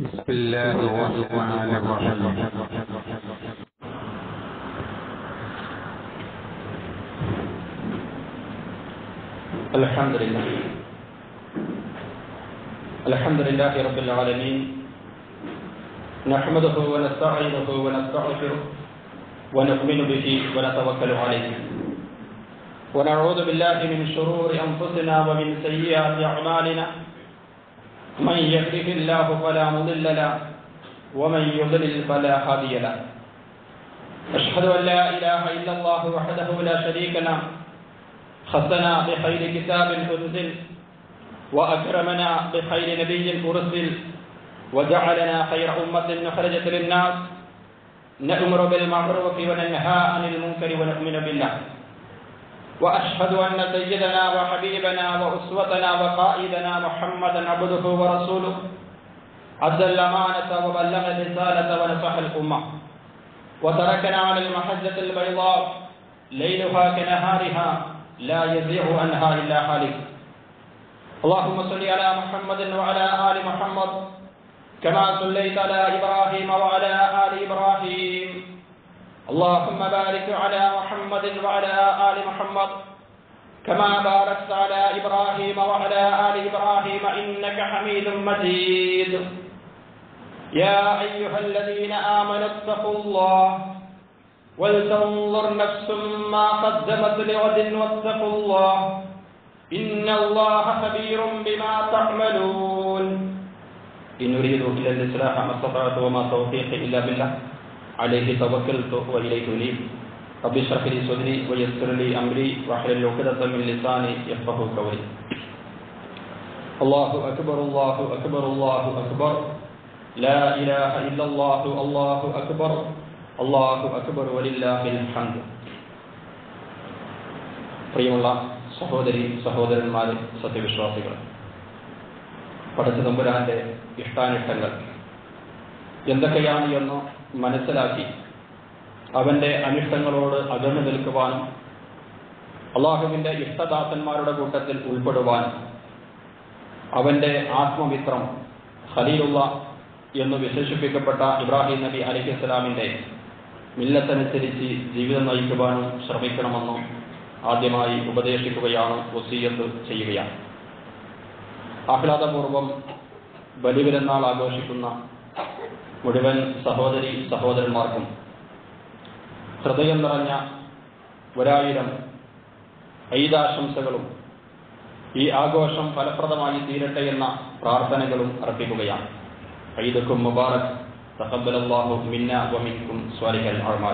بسم الله الرحمن الرحيم. الحمد لله رب العالمين، نحمده ونستعينه ونستغفره ونؤمن به ونتوكل عليه، ونعوذ بالله من شرور أنفسنا ومن سيئات أعمالنا، من يهده الله فلا مضل له ومن يضلل فلا هادي له. أشهد أن لا إله إلا الله وحده لا شريك له، خصنا بخير كتاب أنزل وأكرمنا بخير نبي أرسل، وجعلنا خير أمة أخرجت للناس، نأمر بالمعروف وننهى عن المنكر ونؤمن بالله. وأشهد أن سيدنا وحبيبنا وأسوتنا وقائدنا محمدا عبده ورسوله، أدى الأمانة وبلغ الرسالة ونصح الأمة، وتركنا على المحجة البيضاء ليلها كنهارها لا يزيغ عنها إلا هالك. اللهم صل على محمد وعلى آل محمد كما صليت على إبراهيم وعلى آل إبراهيم. اللهم بارك على محمد وعلى آل محمد كما باركت على إبراهيم وعلى آل إبراهيم إنك حميد مجيد. يا أيها الذين آمنوا اتقوا الله ولتنظر نفس ما قدمت لغد واتقوا الله إن الله خبير بما تعملون. إن أريد إلا الإصلاح ما استطعت وما توفيقي إلا بالله عليه توكلت وإليه أنيب. رب اشرح لي صدري ويسر لي أمري واحلل عقدة من لساني يفقهوا قولي. الله أكبر الله أكبر الله أكبر، لا إله إلا الله الله أكبر അല്ലാഹു അക്ബർ വലില്ലാഹിൽ ഹംദ്. പ്രിയമുള്ള സഹോദരി സഹോദരന്മാരെ, സത്യവിശ്വാസികൾ, പടച്ച തമ്പുരാന്റെ ഇഷ്ടാനിഷ്ടങ്ങൾ എന്തൊക്കെയാണ് എന്ന് മനസ്സിലാക്കി അവന്റെ അനിഷ്ടങ്ങളോട് അകന്നു നിൽക്കുവാനും അള്ളാഹുവിന്റെ ഇഷ്ടദാസന്മാരുടെ കൂട്ടത്തിൽ ഉൾപ്പെടുവാനും അവന്റെ ആത്മമിത്രം ഖലീലുള്ള എന്ന് വിശേഷിപ്പിക്കപ്പെട്ട ഇബ്രാഹിം നബി അലൈഹിസ്സലാമിന്റെ മില്ലത്തനുസരിച്ച് ജീവിതം നയിക്കുവാനും ശ്രമിക്കണമെന്നും ആദ്യമായി ഉപദേശിക്കുകയാണ്, വസിയ്യത്ത് ചെയ്യുകയാണ്. ആഹ്ലാദപൂർവം ബലിപെരുന്നാൾ ആഘോഷിക്കുന്ന മുഴുവൻ സഹോദരി സഹോദരന്മാർക്കും ഹൃദയം നിറഞ്ഞ 1000 ഈദാശംസകളും ഈ ആഘോഷം ഫലപ്രദമായി തീരട്ടെ എന്ന പ്രാർത്ഥനകളും അർപ്പിക്കുകയാണ്. ഈദുക്കും മുബാറക്, തഖബ്ബലല്ലാഹു മിന്നാ വമിൻകും സ്വാലിഹൽ അഅ്മാൽ.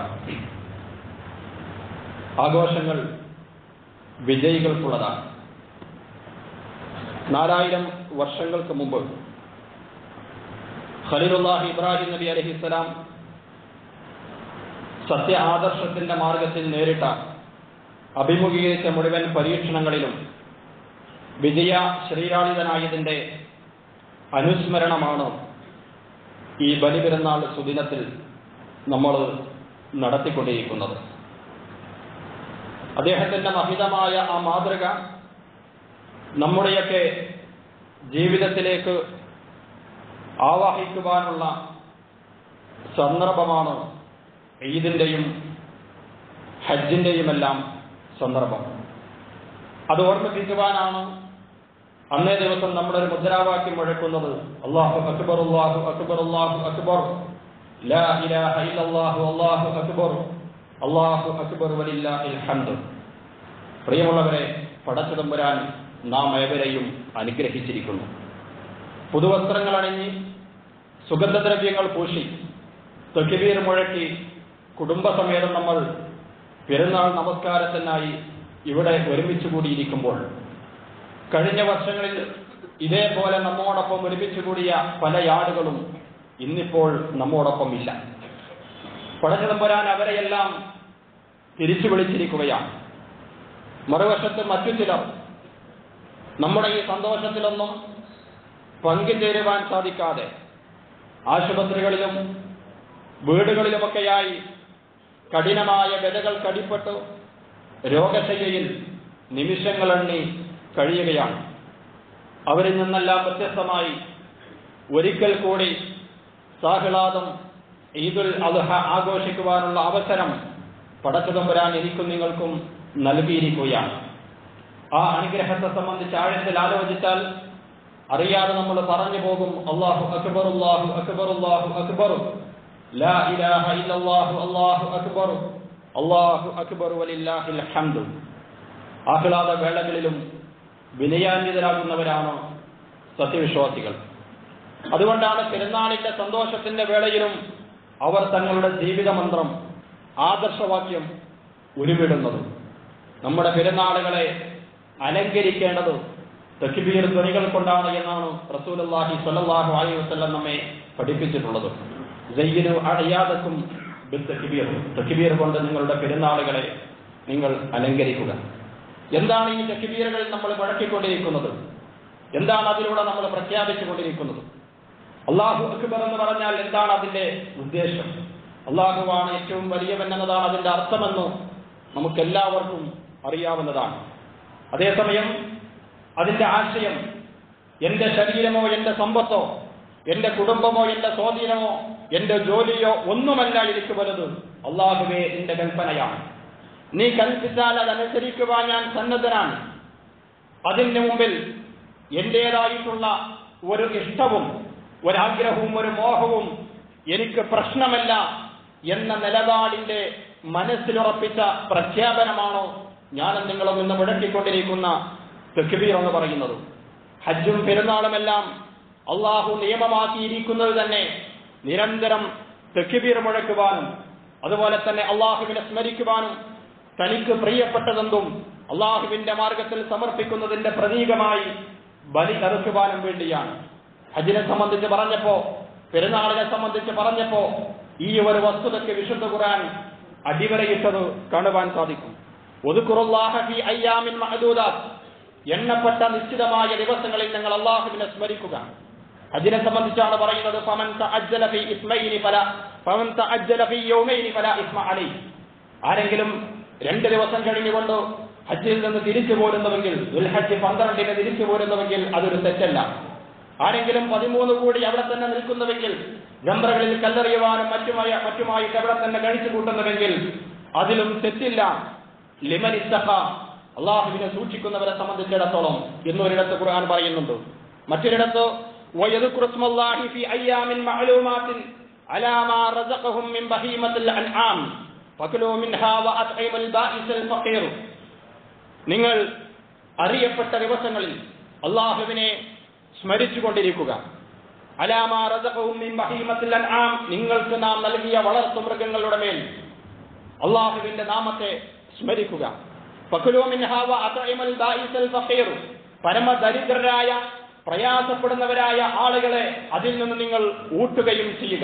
ആഘോഷങ്ങൾ വിജയികൾക്കുള്ളതാണ്. 4000 വർഷങ്ങൾക്ക് മുമ്പ് ഖലീലുല്ലാഹി ഇബ്രാഹിം നബി അലൈഹിസ്സലാം സത്യ ആദർശത്തിന്റെ മാർഗത്തിൽ നേരിട്ട അഭിമുഖീകരിച്ച മുഴുവൻ പരീക്ഷണങ്ങളിലും വിജയ ശ്രീലാളിതനായതിന്റെ അനുസ്മരണമാണ് ഈ ബലിപെരുന്നാൾ സുദിനത്തിൽ നമ്മൾ നടത്തിക്കൊണ്ടിരിക്കുന്നത്. അദ്ദേഹത്തിന്റെ മഹിതമായ ആ മാതൃക നമ്മുടെയൊക്കെ ജീവിതത്തിലേക്ക് ആവാഹിക്കുവാനുള്ള സന്ദർഭമാണ് ഈദിന്റെയും ഹജ്ജിന്റെയുമെല്ലാം സന്ദർഭം. അത് ഓർമ്മിപ്പിക്കുവാനാണ് അന്നേ ദിവസം നമ്മുടെ ഒരു മുദ്രാവാക്യം മുഴക്കുന്നത്, അല്ലാഹു അക്ബർ അല്ലാഹു അക്ബർ അല്ലാഹു അക്ബർ, ലാ ഇലാഹ ഇല്ലല്ലാഹു അല്ലാഹു അക്ബർ അല്ലാഹു അക്ബർ വലില്ലാഹിൽ ഹംദ്. പ്രിയമുള്ളവരെ, പടച്ച തമ്പുരാൻ നാം ഏവരെയും അനുഗ്രഹിച്ചിരിക്കുന്നു. പുതുവസ്ത്രങ്ങൾ അണിഞ്ഞ് സുഗന്ധദ്രവ്യങ്ങൾ പൂശി തക്ബീർ മുഴക്കി കുടുംബസമേതം നമ്മൾ പെരുന്നാൾ നമസ്കാരത്തിനായി ഇവിടെ ഒരുമിച്ച് കൂടിയിരിക്കുമ്പോൾ കഴിഞ്ഞ വർഷങ്ങളിൽ ഇതേപോലെ നമ്മോടൊപ്പം ഒരുമിച്ച് കൂടിയ പല ആളുകളും ഇന്നിപ്പോൾ നമ്മോടൊപ്പം ഇല്ല. പടച്ചതമ്പുരാൻ അവരെയെല്ലാം തിരിച്ചു വിളിച്ചിരിക്കുകയാണ്. മറുവശത്ത് മറ്റു ചിലർ നമ്മുടെ ഈ സന്തോഷത്തിലൊന്നും പങ്കുചേരുവാൻ സാധിക്കാതെ ആശുപത്രികളിലും വീടുകളിലുമൊക്കെയായി കഠിനമായ വ്യതകൾ കടിപ്പെട്ടു രോഗശയ്യയിൽ നിമിഷങ്ങളെണ്ണി കഴിയുകയാണ്. അവരിൽ നിന്നെല്ലാം വ്യത്യസ്തമായി ഒരിക്കൽ കൂടി സാഹ്ലാദം ഈദുൽ അദ്ഹ ആഘോഷിക്കുവാനുള്ള അവസരം പടച്ചതമ്പുരാൻ എനിക്കും നിങ്ങൾക്കും നൽകിയിരിക്കുകയാണ്. ആ അനുഗ്രഹത്തെ സംബന്ധിച്ച് ആഴത്തിൽ ആലോചിച്ചാൽ അറിയാതെ നമ്മൾ പറഞ്ഞു പോകും, അല്ലാഹു അക്ബർ, അല്ലാഹു അക്ബർ, അല്ലാഹു അക്ബർ, ലാ ഇലാഹ ഇല്ലല്ലാഹു, അല്ലാഹു അക്ബർ, അല്ലാഹു അക്ബർ വലില്ലാഹിൽ ഹംദ്. ആഹ്ലാദ വേളകളിലും വിനയാന്വിതരാകുന്നവരാണ് സത്യവിശ്വാസികൾ. അതുകൊണ്ടാണ് പെരുന്നാളിന്റെ സന്തോഷത്തിന്റെ വേളയിലും അവർ തങ്ങളുടെ ജീവിതമന്ത്രം, ആദർശവാക്യം ഉരുവിടുന്നത്. നമ്മുടെ പെരുന്നാളുകളെ അലങ്കരിക്കേണ്ടത് തക്ബീർ ധ്വനികൾ കൊണ്ടാണ് എന്നാണ് റസൂലുള്ളാഹി സ്വല്ലല്ലാഹു അലൈഹി വസല്ലം നമ്മെ പഠിപ്പിച്ചിട്ടുള്ളത്. സയ്യിദു അഅയാദക്കും ബിത്തക്ബീർ, തക്ബീർ കൊണ്ട് നിങ്ങളുടെ പെരുന്നാളുകളെ നിങ്ങൾ അലങ്കരിക്കുക. എന്താണ് ഈ തക്ബീറുകൾ നമ്മൾ മുഴക്കിക്കൊണ്ടിരിക്കുന്നത്? എന്താണ് അതിലൂടെ നമ്മൾ പ്രഖ്യാപിച്ചുകൊണ്ടിരിക്കുന്നത്? അല്ലാഹു അക്ബർ എന്ന് പറഞ്ഞാൽ എന്താണ് അതിന്റെ ഉദ്ദേശം? അല്ലാഹുവാണ് ഏറ്റവും വലിയവൻ എന്നതാണ് അതിന്റെ അർത്ഥമെന്ന് നമുക്കെല്ലാവർക്കും അറിയാവുന്നതാണ്. അതേസമയം അതിന്റെ ആശയം എന്റെ ശരീരമോ എന്റെ സമ്പത്തോ എന്റെ കുടുംബമോ എന്റെ സ്വാധീനമോ എന്റെ ജോലിയോ ഒന്നുമല്ല എനിക്ക് വലുത്. അല്ലാഹുവേ, നിന്റെ കൽപ്പനയാണ്. നീ കൽപ്പിച്ചാൽ അതനുസരിക്കുവാൻ ഞാൻ സന്നദ്ധനാണ്. അതിന് മുമ്പിൽ എന്റേതായിട്ടുള്ള ഒരു ഇഷ്ടവും ഒരാഗ്രഹവും ഒരു മോഹവും എനിക്ക് പ്രശ്നമല്ല എന്ന നിലപാടിന്റെ മനസ്സിലുറപ്പിച്ച പ്രഖ്യാപനമാണോ ഞാനും നിങ്ങളും ഇന്ന് മുഴക്കിക്കൊണ്ടിരിക്കുന്ന തക്ബീർ എന്ന് പറയുന്നത്? ഹജ്ജും പെരുന്നാളുമെല്ലാം അള്ളാഹു നിയമമാക്കിയിരിക്കുന്നത് തന്നെ നിരന്തരം തക്ബീർ മുഴക്കുവാനും അതുപോലെ തന്നെ അള്ളാഹുവിനെ സ്മരിക്കുവാനും തനിക്ക് പ്രിയപ്പെട്ടതെന്തും അള്ളാഹുവിന്റെ മാർഗത്തിൽ സമർപ്പിക്കുന്നതിന്റെ പ്രതീകമായി ബലി അറുക്കുവാനും വേണ്ടിയാണ്. ഹജ്ജിനെ സംബന്ധിച്ച് പറഞ്ഞപ്പോ, പെരുന്നാളിനെ സംബന്ധിച്ച് പറഞ്ഞപ്പോ ഈ ഒരു വസ്തുതയ്ക്ക് വിശുദ്ധ ഖുർആൻ അടിവരയിട്ടത് കാണുവാൻ സാധിക്കും. ഉദ്കുറുല്ലാഹ ഫീ അയ്യാമിൻ മഅദൂദാത്ത്, എണ്ണപ്പെട്ട നിശ്ചിതമായ ദിവസങ്ങളിൽ നിങ്ങൾ അള്ളാഹുവിനെ സ്മരിക്കുക. ഹജ്ജിനെ സംബന്ധിച്ചാണ് പറയുന്നത്, ഫമൻ തഅജ്ജല ഫീ ഇസ്മൈനി ഫലാ ഫമൻ തഅജ്ജല ഫീ യൗമൈനി ഫലാ ഇസ്മ അലൈഹി. ആരെങ്കിലും 2 ദിവസം കഴിഞ്ഞുകൊണ്ട് ഹജ്ജിൽ നിന്ന് തിരിച്ചു പോരുന്നുവെങ്കിൽ, ദുൽഹജ്ജ് 12-ന് തിരിച്ചു പോരുന്നുവെങ്കിൽ അതൊരു തെറ്റല്ല. ആരെങ്കിലും 13 കൂടി അവിടെ തന്നെ നിൽക്കുന്നുവെങ്കിൽ, ജംറകളിൽ കല്ലെറിയുവാനും മറ്റുമായിട്ട് അവിടെ തന്നെ കഴിച്ചു കൂട്ടുന്നുവെങ്കിൽ അതിലും തെറ്റില്ല. ലിമൻ ഇത്തഖ, അള്ളാഹുവിനെ സൂക്ഷിക്കുന്നവരെ സംബന്ധിച്ചിടത്തോളം എന്നൊരിടത്ത് ഖുർആൻ പറയുന്നുണ്ട്. മറ്റൊരിടത്ത് വയദ്കുറു ഇസ്മല്ലാഹി ഫീ അയ്യാമിൻ മഅലൂമാത്തിൻ അലാ മാ റസഖഹും മിൻ ബഹീമത്തിൽ അൻആം ഫകുലൂ മിൻഹാ വഅത്ഇമുൽ ബാഇസൽ ഫഖീർ. നിങ്ങൾ അറിയപ്പെട്ട ദിവസങ്ങളിൽ അള്ളാഹുവിനെ സ്മരിച്ചുകൊണ്ടിരിക്കുക. അലാ മാ റസഖഹും മിൻ ബഹീമത്തിൽ അൻആം, നിങ്ങൾക്ക് നാം നൽകിയ വളർത്തു മൃഗങ്ങളുടെ മേൽ അള്ളാഹുവിന്റെ നാമത്തെ സ്മരിക്കുക. ഫകുലൂ മിൻഹാ വഅത്ഇമുൽ ബാഇസൽ ഫഖീർ, പരമദരിദ്രരായ പ്രയാസപ്പെടുന്നവരായ ആളുകളെ അതിൽ നിന്ന് നിങ്ങൾ ഊട്ടുകയും ചെയ്യുക.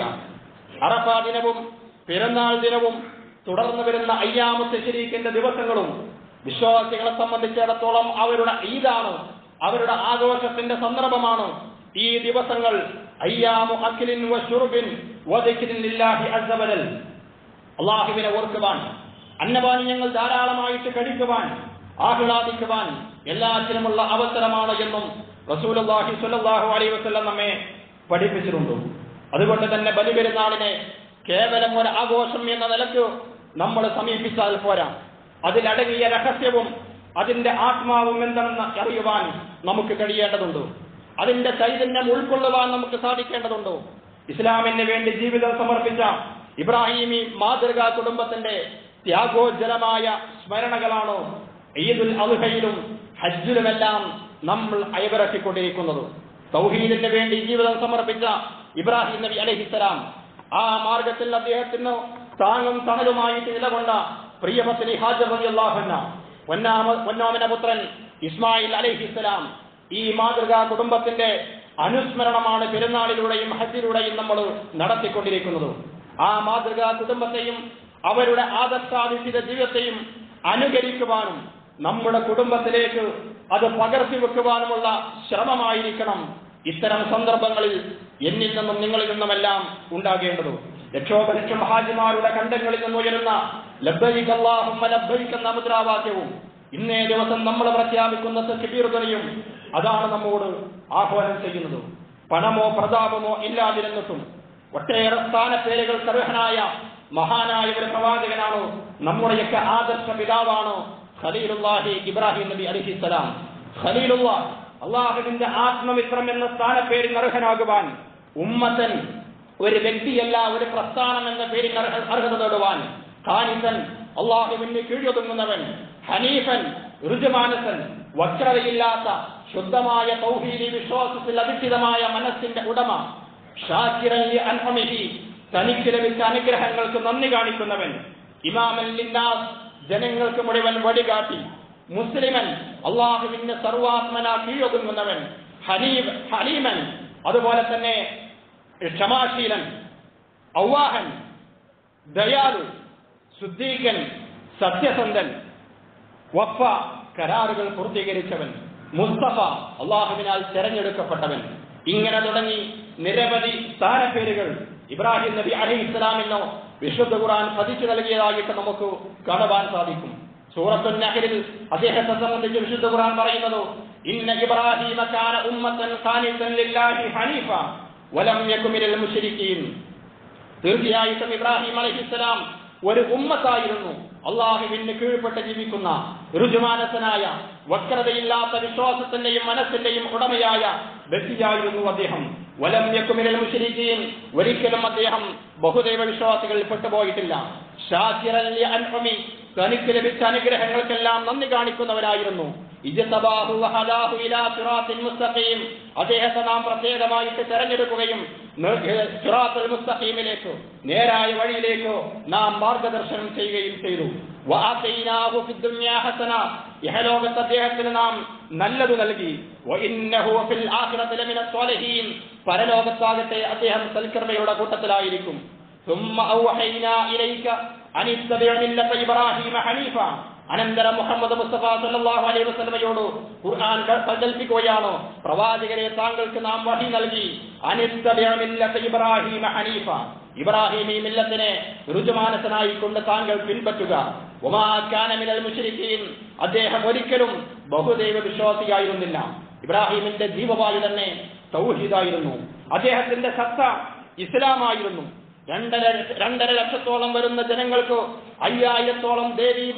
അറഫാ ദിനവും പെരുന്നാൾ ദിനവും തുടർന്ന് വരുന്ന അയ്യാമു തശ്രീഖിന്റെ ദിവസങ്ങളും വിശ്വാസികളെ സംബന്ധിച്ചിടത്തോളം അവരുടെ ഈദാണ്, അവരുടെ ആഘോഷത്തിന്റെ സന്ദർഭമാണ്. ഈ ദിവസങ്ങൾ അയ്യാമു അക്ലിൻ വശുർബിൻ വദിക്രിൻ ലില്ലാഹി അസ്സ വജൽ, അല്ലാഹുവിനെ ഓർക്കുവാൻ, അന്നപാനീയങ്ങൾ ധാരാളമായിട്ട് കഴിക്കുവാൻ, ആഹ്ലാദിക്കുവാൻ എല്ലാത്തിനുമുള്ള അവസരമാണ് എന്നും റസൂലുള്ളാഹി സ്വല്ലല്ലാഹു അലൈഹി വസല്ലം നമ്മെ പഠിപ്പിച്ചിട്ടുണ്ട്. അതുകൊണ്ട് തന്നെ ബലിപെരുന്നാളിനെ കേവലം ഒരു ആഘോഷം എന്ന നിലയ്ക്ക് നമ്മൾ സമീപിച്ചാൽ പോരാ. അതിലടങ്ങിയ രഹസ്യവും അതിന്റെ ആത്മാവും എന്താണെന്ന് അറിയുവാൻ നമുക്ക് കഴിയേണ്ടതുണ്ട്. അതിന്റെ ചൈതന്യം ഉൾക്കൊള്ളുവാൻ നമുക്ക് സാധിക്കേണ്ടതുണ്ട്. ഇസ്ലാമിന് വേണ്ടി ജീവിതം സമർപ്പിച്ച ഇബ്രാഹിമി മാതൃകാ കുടുംബത്തിന്റെ ത്യാഗോജ്ജലമായ സ്മരണകളാണ് ഈദുൽ അദ്ഹയിലും ഹജ്ജിലുമെല്ലാം നമ്മൾ അയവിറക്കിക്കൊണ്ടിരിക്കുന്നത്. തൗഹീദിന് വേണ്ടി ജീവിതം സമർപ്പിച്ച ഇബ്രാഹിം നബി അലൈഹിസ്സലാം, ആ മാർഗത്തിൽ അദ്ദേഹത്തിന് താങ്ങും തണലുമായിട്ട് നിലകൊണ്ട പ്രിയപത്നി ഹാജർ റളിയല്ലാഹു അൻഹ, പൊന്നോമന പുത്രൻ ഇസ്മായിൽ അലൈഹിസ്സലാം, ഈ മാതൃകാ കുടുംബത്തിന്റെ അനുസ്മരണമാണ് പെരുന്നാളിലൂടെയും ഹജ്ജിലൂടെയും നമ്മൾ നടത്തിക്കൊണ്ടിരിക്കുന്നത്. ആ മാതൃകാ കുടുംബത്തെയും അവരുടെ ആദർശാധിഷ്ഠിത ജീവിതത്തെയും അനുകരിക്കുവാനും നമ്മുടെ കുടുംബത്തിലേക്ക് അത് പകർത്തി വെക്കുവാനുമുള്ള ശ്രമമായിരിക്കണം ഇത്തരം സന്ദർഭങ്ങളിൽ എന്നിൽ നിന്നും നിങ്ങളിൽ നിന്നുമെല്ലാം ഉണ്ടാകേണ്ടത്. ലക്ഷോപലക്ഷം ഹാജിമാരുടെ കണ്ടങ്ങളിൽ നിന്ന് ഉയരുന്ന ലബ്ബൈക അല്ലാഹുമ്മ ലബ്ബൈക എന്ന മുദ്രാവാക്യവും ഇന്നേ ദിവസം നമ്മൾ പ്രഖ്യാപിക്കുന്ന തക്ബീർ ധ്വനിയും അതാണ് നമ്മോട് ആഹ്വാനം ചെയ്യുന്നത്. പണമോ പ്രതാപമോ ഇല്ലാതിരുന്നിട്ടും ഒട്ടേറെ സ്ഥാനപ്പേരുകൾക്ക് അർഹനായ മഹാനായ ഒരു പ്രവാചകനാണോ, നമ്മുടെയൊക്കെ ആദർശ പിതാവാണോ ഖലീലുല്ലാഹി ഇബ്രാഹിം നബി അലൈഹിസ്സലാം. ഖലീലുല്ലാഹ്, അള്ളാഹുവിന്റെ ആത്മമിത്രം എന്ന സ്ഥാനപ്പേരിന് അർഹനാകുവാൻ, ഉമ്മത്തൻ ഒരു വ്യക്തിയല്ല ഒരു പ്രസ്ഥാനം എന്ന പേരിന് അർഹത നേടുവാൻ, ഖാനിസൻ അള്ളാഹുവിന് കീഴൊതുങ്ങുന്നവൻ, ഹനീഫൻ ഋജുമാനസൻ വക്രതയില്ലാത്ത ശുദ്ധമായ തൗഹീദി വിശ്വാസത്തിൽ അധിഷ്ഠിതമായ മനസ്സിന്റെ ഉടമ, ഷാകിറൻ ലി അൻഅമിഹി തനിക്ക് ലഭിച്ച അനുഗ്രഹങ്ങൾക്ക് നന്ദി കാണിക്കുന്നവൻ, ഇമാമൻ ലിന്നാസ് ജനങ്ങൾക്ക് മുഴുവൻ വഴികാട്ടി, മുസ്ലിമൻ അള്ളാഹുവിന് സർവാത്മന കീഴൊതുങ്ങുന്നവൻ, ഹലീമൻ അതുപോലെ തന്നെ ക്ഷമാശീലൻ, ഔവാഹൻ ദയാലു, സുദ്ദീഖൻ സത്യസന്ധൻ, വഫ കരാറുകൾ പൂർത്തീകരിച്ചവൻ, മുസ്തഫ അള്ളാഹുവിനാൽ തെരഞ്ഞെടുക്കപ്പെട്ടവൻ. ഇങ്ങനെ തുടങ്ങി നിരവധി സ്ഥാനപ്പേരുകൾ ഇബ്രാഹിം നബി അലൈഹിസ്സലാമിനോ വിശുദ്ധ ഖുർആൻ പതിച്ചു നൽകിയതായിട്ട് നമുക്ക് കാണുവാൻ സാധിക്കും. സൂറത്തുൻ നഹ്ലിൽ അദ്ദേഹത്തെ സംബന്ധിച്ച് വിശുദ്ധ ഖുർആൻ പറയുന്നത്, ഇന്ന ഇബ്രാഹീമ കാന ഉമ്മത്തൻ ഖാനിതൻ ലില്ലാഹി ഹനീഫ വലം യകുൻ മിനൽ മുശ്രിക്കീൻ. തീർച്ചയായിട്ടും ഇബ്രാഹിം അലൈഹിസ്സലാം ഒരു ഉമ്മത്തായിരുന്നു, അള്ളാഹുവിന് കീഴ്പ്പെട്ട് ജീവിക്കുന്ന ഋജുമാനസനായ വക്രതയില്ലാത്ത വിശ്വാസത്തിന്റെയും മനസ്സിന്റെയും ഉടമയായ വ്യക്തിയായിരുന്നു അദ്ദേഹം. വലം യകുൻ മിനൽ മുശ്രിക്കീൻ, ഒരിക്കലും അദ്ദേഹം ബഹുദൈവ വിശ്വാസികളിൽ പെട്ടുപോയിട്ടില്ല. ഷാകിറൻ ലി അൻഉമി, തനിക്ക് ലഭിച്ച അനുഗ്രഹങ്ങൾക്കെല്ലാം നന്ദി കാണിക്കുന്നവരായിരുന്നു. ഇജ്തബാഹു വഹദാഹു ഇലാ സിറാത്തിൻ മുസ്തഖീം, അദ്ദേഹത്തെ നാം പ്രത്യേകമായിട്ട് തെരഞ്ഞെടുക്കുകയും സിറാത്തുൽ മുസ്തഖീമിലേക്ക് നേരായ വഴിയിലേക്ക് നാം മാർഗദർശനം ചെയ്യുകയും ചെയ്തു. വഅതൈനാഹു ഫിദ്ദുനിയാ ഹസന, ഇഹലോകത്ത് അദ്ദേഹത്തിന് നാം നല്ലത് നൽകി. വഇന്നഹു ഫിൽ ആഖിറതി ലമിന സ്വാലിഹീൻ, പരലോകത്താകട്ടെ അദ്ദേഹം സൽക്കർമ്മയുടെ കൂട്ടത്തിലായിരിക്കും. ثم أوحينا إليك أن اتبع ملة إبراهيم حنيفا, അനന്തരം മുഹമ്മദ് മുസ്തഫ സല്ലല്ലാഹു അലൈഹി വസല്ലമയോട് ഖുർആൻ കൽപ്പിക്കുകയാണ്, പ്രവാചകരെ താങ്കൾക്ക് നാം വഹി നൽകി, അനിത്തബിഅ മില്ലത ഇബ്രാഹീമ ഹനീഫ, ഇബ്രാഹീമി മില്ലത്തിനെ ഋജുമാനസനായി കൊണ്ട് താങ്കൾ പിൻപറ്റുക. വമാ കാന മിനൽ മുശ്രിക്കീൻ, അദ്ദേഹം ഒരിക്കലും ബഹുദൈവ വിശ്വാസിയായിരുന്നില്ല. ഇബ്രാഹീമിന്റെ ജീവവായു തന്നെ തൗഹീദായിരുന്നു. അദ്ദേഹത്തിന്റെ സത്ത ഇസ്ലാമായിരുന്നു. 2.5 ലക്ഷത്തോളം വരുന്ന ജനങ്ങൾക്ക് 5000-ഓളം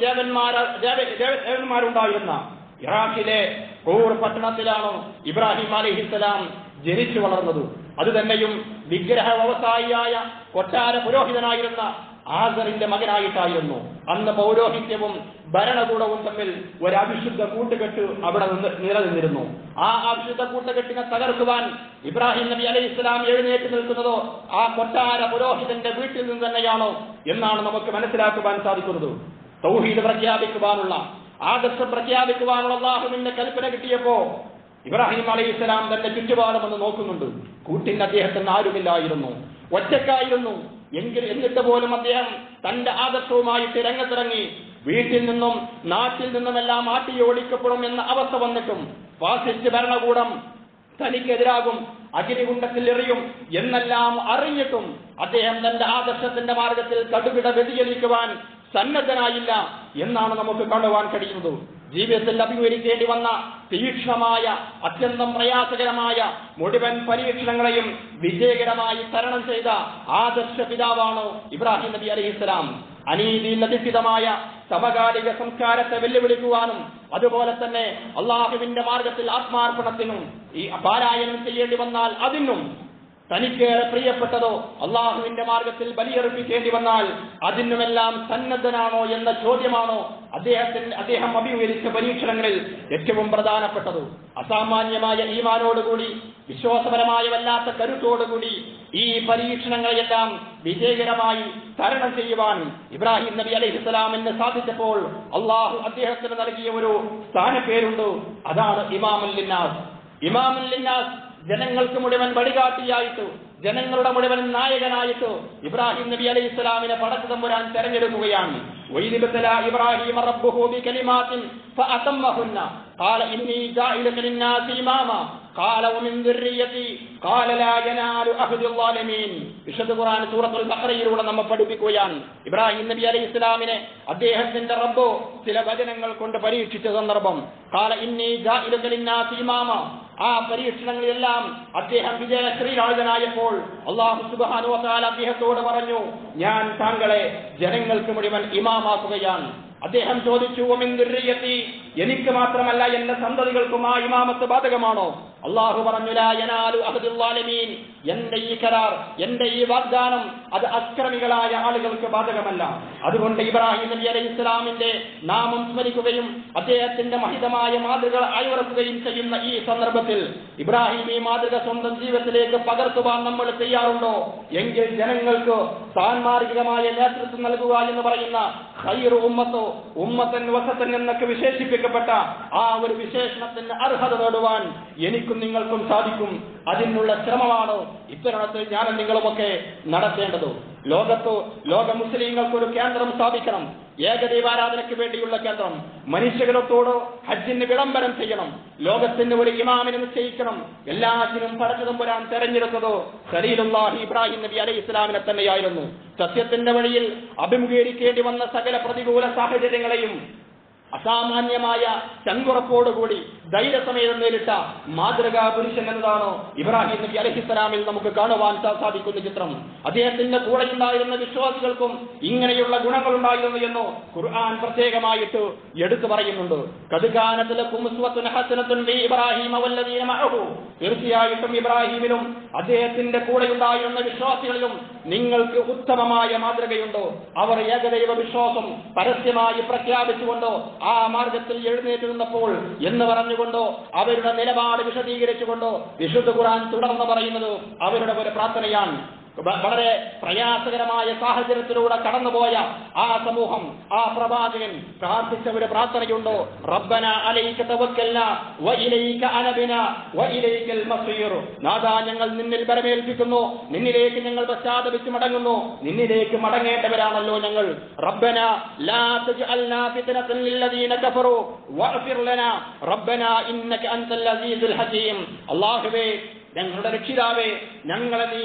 ദേവന്മാരുണ്ടായിരുന്ന ഇറാഖിലെ കൂർ പട്ടണത്തിലാണ് ഇബ്രാഹിം അലൈഹിസ്സലാം ജനിച്ചു വളർന്നത്. അതുതന്നെയും വിഗ്രഹ വ്യവസായിയായ കൊട്ടാര പുരോഹിതനായിരുന്ന ആസറിന്റെ മകനായിട്ടായിരുന്നു. അന്ന് പൗരോഹിത്യവും ഭരണകൂടവും തമ്മിൽ ഒരു അവിശുദ്ധ കൂട്ടുകെട്ട് അവിടെ നിലനിന്നിരുന്നു. ആ അവിശുദ്ധ കൂട്ടുകെട്ടിനെ തകർക്കുവാൻ ഇബ്രാഹിം നബി അലൈഹി ഇസ്ലാം എഴുന്നേറ്റ് നിൽക്കുന്നത് ആ കൊട്ടാര പുരോഹിതന്റെ വീട്ടിൽ നിന്ന് തന്നെയാണോ എന്നാണ് നമുക്ക് മനസ്സിലാക്കുവാൻ സാധിക്കുന്നത്. തൗഹീദ് പ്രഖ്യാപിക്കുവാനുള്ള, ആദർശം പ്രഖ്യാപിക്കുവാനുള്ള അല്ലാഹുവിന്റെ കൽപ്പന കിട്ടിയപ്പോ ഇബ്രാഹിം അലൈഹി ഇസ്ലാം തന്റെ ചുറ്റുപാടും ഒന്ന് നോക്കുന്നുണ്ട്. കൂട്ടിന് അദ്ദേഹത്തിന് ആരുമില്ലായിരുന്നു, ഒറ്റക്കായിരുന്നു. എന്നിട്ട് പോലും അദ്ദേഹം തന്റെ ആദർശവുമായിട്ട് രംഗത്തിറങ്ങി. വീട്ടിൽ നിന്നും നാട്ടിൽ നിന്നുമെല്ലാം ആട്ടിയോടിക്കപ്പെടും എന്ന അവസ്ഥ വന്നിട്ടും, ഫാസിസ്റ്റ് ഭരണകൂടം തനിക്കെതിരാകും, അഗ്നികുണ്ഡത്തിൽ എറിയും എന്നെല്ലാം അറിഞ്ഞിട്ടും അദ്ദേഹം തന്റെ ആദർശത്തിന്റെ മാർഗത്തിൽ കടുകിട വ്യതിചലിക്കുവാൻ സന്നദ്ധനായില്ല എന്നാണ് നമുക്ക് കാണുവാൻ കഴിയുന്നത്. ജീവിതത്തിൽ അഭിമുഖീകരിക്കേണ്ടി വന്ന തീക്ഷ്ണമായ, അത്യന്തം പ്രയാസകരമായ മുഴുവൻ പരീക്ഷണങ്ങളെയും വിജയകരമായി തരണം ചെയ്ത ആദർശ പിതാവാണ് ഇബ്രാഹിം നബി അലൈഹിസ്സലാം. അനീതിയിൽ അധിഷ്ഠിതമായ സമകാലിക സംസ്കാരത്തെ വെല്ലുവിളിക്കുവാനും അതുപോലെ തന്നെ അള്ളാഹുവിന്റെ മാർഗത്തിൽ ആത്മാർപ്പണത്തിനും ഈ പാരായണം ചെയ്യേണ്ടി വന്നാൽ അതിനും, തനിക്കേറെ പ്രിയപ്പെട്ടതോ അള്ളാഹുവിന്റെ മാർഗത്തിൽ ബലിയർപ്പിക്കേണ്ടി വന്നാൽ അതിനുമെല്ലാം സന്നദ്ധനാണോ എന്ന ചോദ്യമാണോ അദ്ദേഹം അഭിമുഖീകരിച്ച പരീക്ഷണങ്ങളിൽ ഏറ്റവും പ്രധാനപ്പെട്ടത്. അസാമാന്യമായ ഈമാനോടുകൂടി, വിശ്വാസപരമായ വല്ലാത്ത കരുത്തോടുകൂടി ഈ പരീക്ഷണങ്ങളെല്ലാം വിജയകരമായി തരണം ചെയ്യുവാൻ ഇബ്രാഹിം നബി അലൈഹിസ്സലാമിന് സാധിച്ചപ്പോൾ അള്ളാഹു അദ്ദേഹത്തിന് നൽകിയ ഒരു സ്ഥാനപ്പേരുണ്ട്. അതാണ് ഇമാമുൽ ലിന്നാസ്. ഇമാമുൽ ലിന്നാസ്, ജനങ്ങൾക്ക് മുഴുവൻ വഴികാട്ടിയായിട്ട്, ജനങ്ങളുടെ മുഴുവൻ നായകനായിട്ട് ഇബ്രാഹിം നബി അലൈഹി സ്വലാമിനെ പടച്ചു തമ്പുരാൻ തെരഞ്ഞെടുക്കുകയാണ്. ഇബ്രാഹിം റബ്ബുഹു ബികലിമാത്തിൻ ഫഅതമ്മഹുന്ന ഖാല ഇന്നി ജാഇലുക ലിന്നാസി ഇമാമ ഖാല വമിൻ ദുർരിയതി ഖാല ലാ യനാലു അഹ്ദുൽ ളാലിമീൻ. വിശുദ്ധ ഖുർആൻ സൂറത്തുൽ ബഖറയിലൂടെ നമ്മെ പഠിപ്പിക്കുകയാണ്. ഇബ്രാഹിം നബി അലൈഹി സ്വലാമിനെ അദ്ദേഹത്തിന്റെ റബ്ബ് ചില വചനങ്ങൾ കൊണ്ട് പരീക്ഷിച്ച സന്ദർഭം. ഖാല ഇന്നി ജാഇലുക ലിന്നാസി ഇമാമ, ആ പരീക്ഷണങ്ങളിലെല്ലാം അദ്ദേഹം വിജയശ്രീലാളിതനായപ്പോൾ അല്ലാഹു സുബ്ഹാനഹു വ തആല അദ്ദേഹത്തോട് പറഞ്ഞു, ഞാൻ താങ്കളെ ജനങ്ങൾക്ക് മുഴുവൻ ഇമാമാക്കുകയാണ്. അദ്ദേഹം ചോദിച്ചു, വമിൻ ദുർരിയത്തി, എനിക്ക് മാത്രമല്ല എന്റെ സന്തതികൾക്കും ആ ഇമാമത്ത് ബാധകമാണോ? അള്ളാഹു പറഞ്ഞു, ലാ യനാലു അഹദുൽ ളാലിമീൻ, എന്റെ ഈ കരാർ, എന്റെ ഈ വാഗ്ദാനം അത് അക്രമികളായ ആളുകൾക്ക് ബാധകമല്ല. അതുകൊണ്ട് ഇബ്രാഹിം നബി അലൈഹി ഇസ്ലാമിന്റെ നാമം സ്മരിക്കുകയും അദ്ദേഹത്തിന്റെ മഹിതമായ മാതൃക അയവിറക്കുകയും ചെയ്യുന്ന ഈ സന്ദർഭത്തിൽ ഇബ്രാഹിം ഈ മാതൃക സ്വന്തം ജീവിതത്തിലേക്ക് പകർത്തുവാൻ നമ്മൾ തയ്യാറുണ്ടോ? എങ്കിൽ ജനങ്ങൾക്ക് സാൻമാർഗികമായ നേതൃത്വം നൽകുക എന്ന് പറയുന്ന ഖൈറു ഉമ്മത്തോ ഉമ്മത്തൻ വസത്തൻ എന്നൊക്കെ വിശേഷിപ്പിക്കപ്പെട്ട ആ ഒരു വിശേഷണത്തിന് അർഹത നേടുവാൻ എനിക്കും നിങ്ങൾക്കും സാധിക്കും. അതിനുള്ള ശ്രമമാണ് ഇത്തരണത്തിൽ ഞാനും നിങ്ങളുമൊക്കെ നടത്തേണ്ടത്. ലോക മുസ്ലിങ്ങൾക്കൊരു കേന്ദ്രം സ്ഥാപിക്കണം, ഏകദൈവാരാധനയ്ക്ക് വേണ്ടിയുള്ള കേന്ദ്രം. മനുഷ്യകുലത്തോട് ഹജ്ജിന് വിളംബരം ചെയ്യണം. ലോകത്തിന് ഒരു ഇമാമിനെ നിശ്ചയിക്കണം. എല്ലാത്തിനും പടച്ചതമ്പുരാൻ തെരഞ്ഞെടുത്തതോ ഖലീലുല്ലാഹി ഇബ്രാഹിം നബി അലൈഹി ഇസ്ലാമിനെ തന്നെയായിരുന്നു. സത്യത്തിന്റെ വഴിയിൽ അഭിമുഖീകരിക്കേണ്ടി വന്ന സകല പ്രതികൂല സാഹചര്യങ്ങളെയും അസാമാന്യമായ ചങ്കുറപ്പോടുകൂടി ധൈര്യസമേതം നേരിട്ട മാതൃകാ പുരുഷൻ എന്നതാണ് ഇബ്രാഹിം നബി അലൈഹിസ്സലാമിൽ നമുക്ക് കാണുവാൻ സാധിക്കുന്ന ചിത്രം. അദ്ദേഹത്തിന്റെ കൂടെയുണ്ടായിരുന്ന വിശ്വാസികൾക്കും ഇങ്ങനെയുള്ള ഗുണങ്ങൾ ഉണ്ടായിരുന്നു എന്ന് ഖുർആൻ പ്രത്യേകമായിട്ട് എടുത്തു പറയുന്നുണ്ട്. ഖദ് കാനത് ലക്കും ഉസ്വത്തുൻ ഹസനത്തുൻ ഫീ ഇബ്രാഹീമ വല്ലദീന മഅഹു, തീർച്ചയായിട്ടും ഇബ്രാഹിമിലും അദ്ദേഹത്തിന്റെ കൂടെയുണ്ടായിരുന്ന വിശ്വാസികളിലും നിങ്ങൾക്ക് ഉത്തമമായ മാതൃകയുണ്ടോ? അവർ ഏകദൈവ വിശ്വാസം പരസ്യമായി പ്രഖ്യാപിച്ചുകൊണ്ടോ ആ മാർഗത്തിൽ എഴുന്നേറ്റ് നിന്നപ്പോൾ എന്ന് പറഞ്ഞുകൊണ്ടോ അവരുടെ നിലപാട് വിശദീകരിച്ചുകൊണ്ടോ വിശുദ്ധ ഖുർആൻ തുടർന്ന് പറയുന്നത് അവരുടെ ഒരു പ്രാർത്ഥനയാണ്. വളരെ പ്രയാസകരമായ സാഹചര്യത്തിലൂടെ കടന്നുപോയ ആ സമൂഹം, ആ പ്രവാചകൻ പ്രാർത്ഥിച്ച ഒരു പ്രാർത്ഥനയുണ്ടോ? റബ്ബന അലൈക തവക്കൽനാ വ ഇലൈക അനബ്നാ വ ഇലൈകൽ മസീർ. നാഥാ, ഞങ്ങൾ നിന്നിൽ ബലമേൽപ്പിക്കുന്നു, നിന്നിലേക്ക് ഞങ്ങൾ പശ്ചാത്തപിച്ച് മടങ്ങുന്നു, നിന്നിലേക്ക് മടങ്ങേണ്ടവരാണല്ലോ ഞങ്ങൾ. റബ്ബന ലാ തജ്അൽനാ ഫിത്നതൻ ലില്ലദീന കഫറു വഗ്ഫിർ ലനാ റബ്ബന ഇന്നക അൻതൽ അസീസുൽ ഹകീം. അല്ലാഹുവേ, ഞങ്ങളുടെ രക്ഷിതാവേ, ഞങ്ങളെ നീ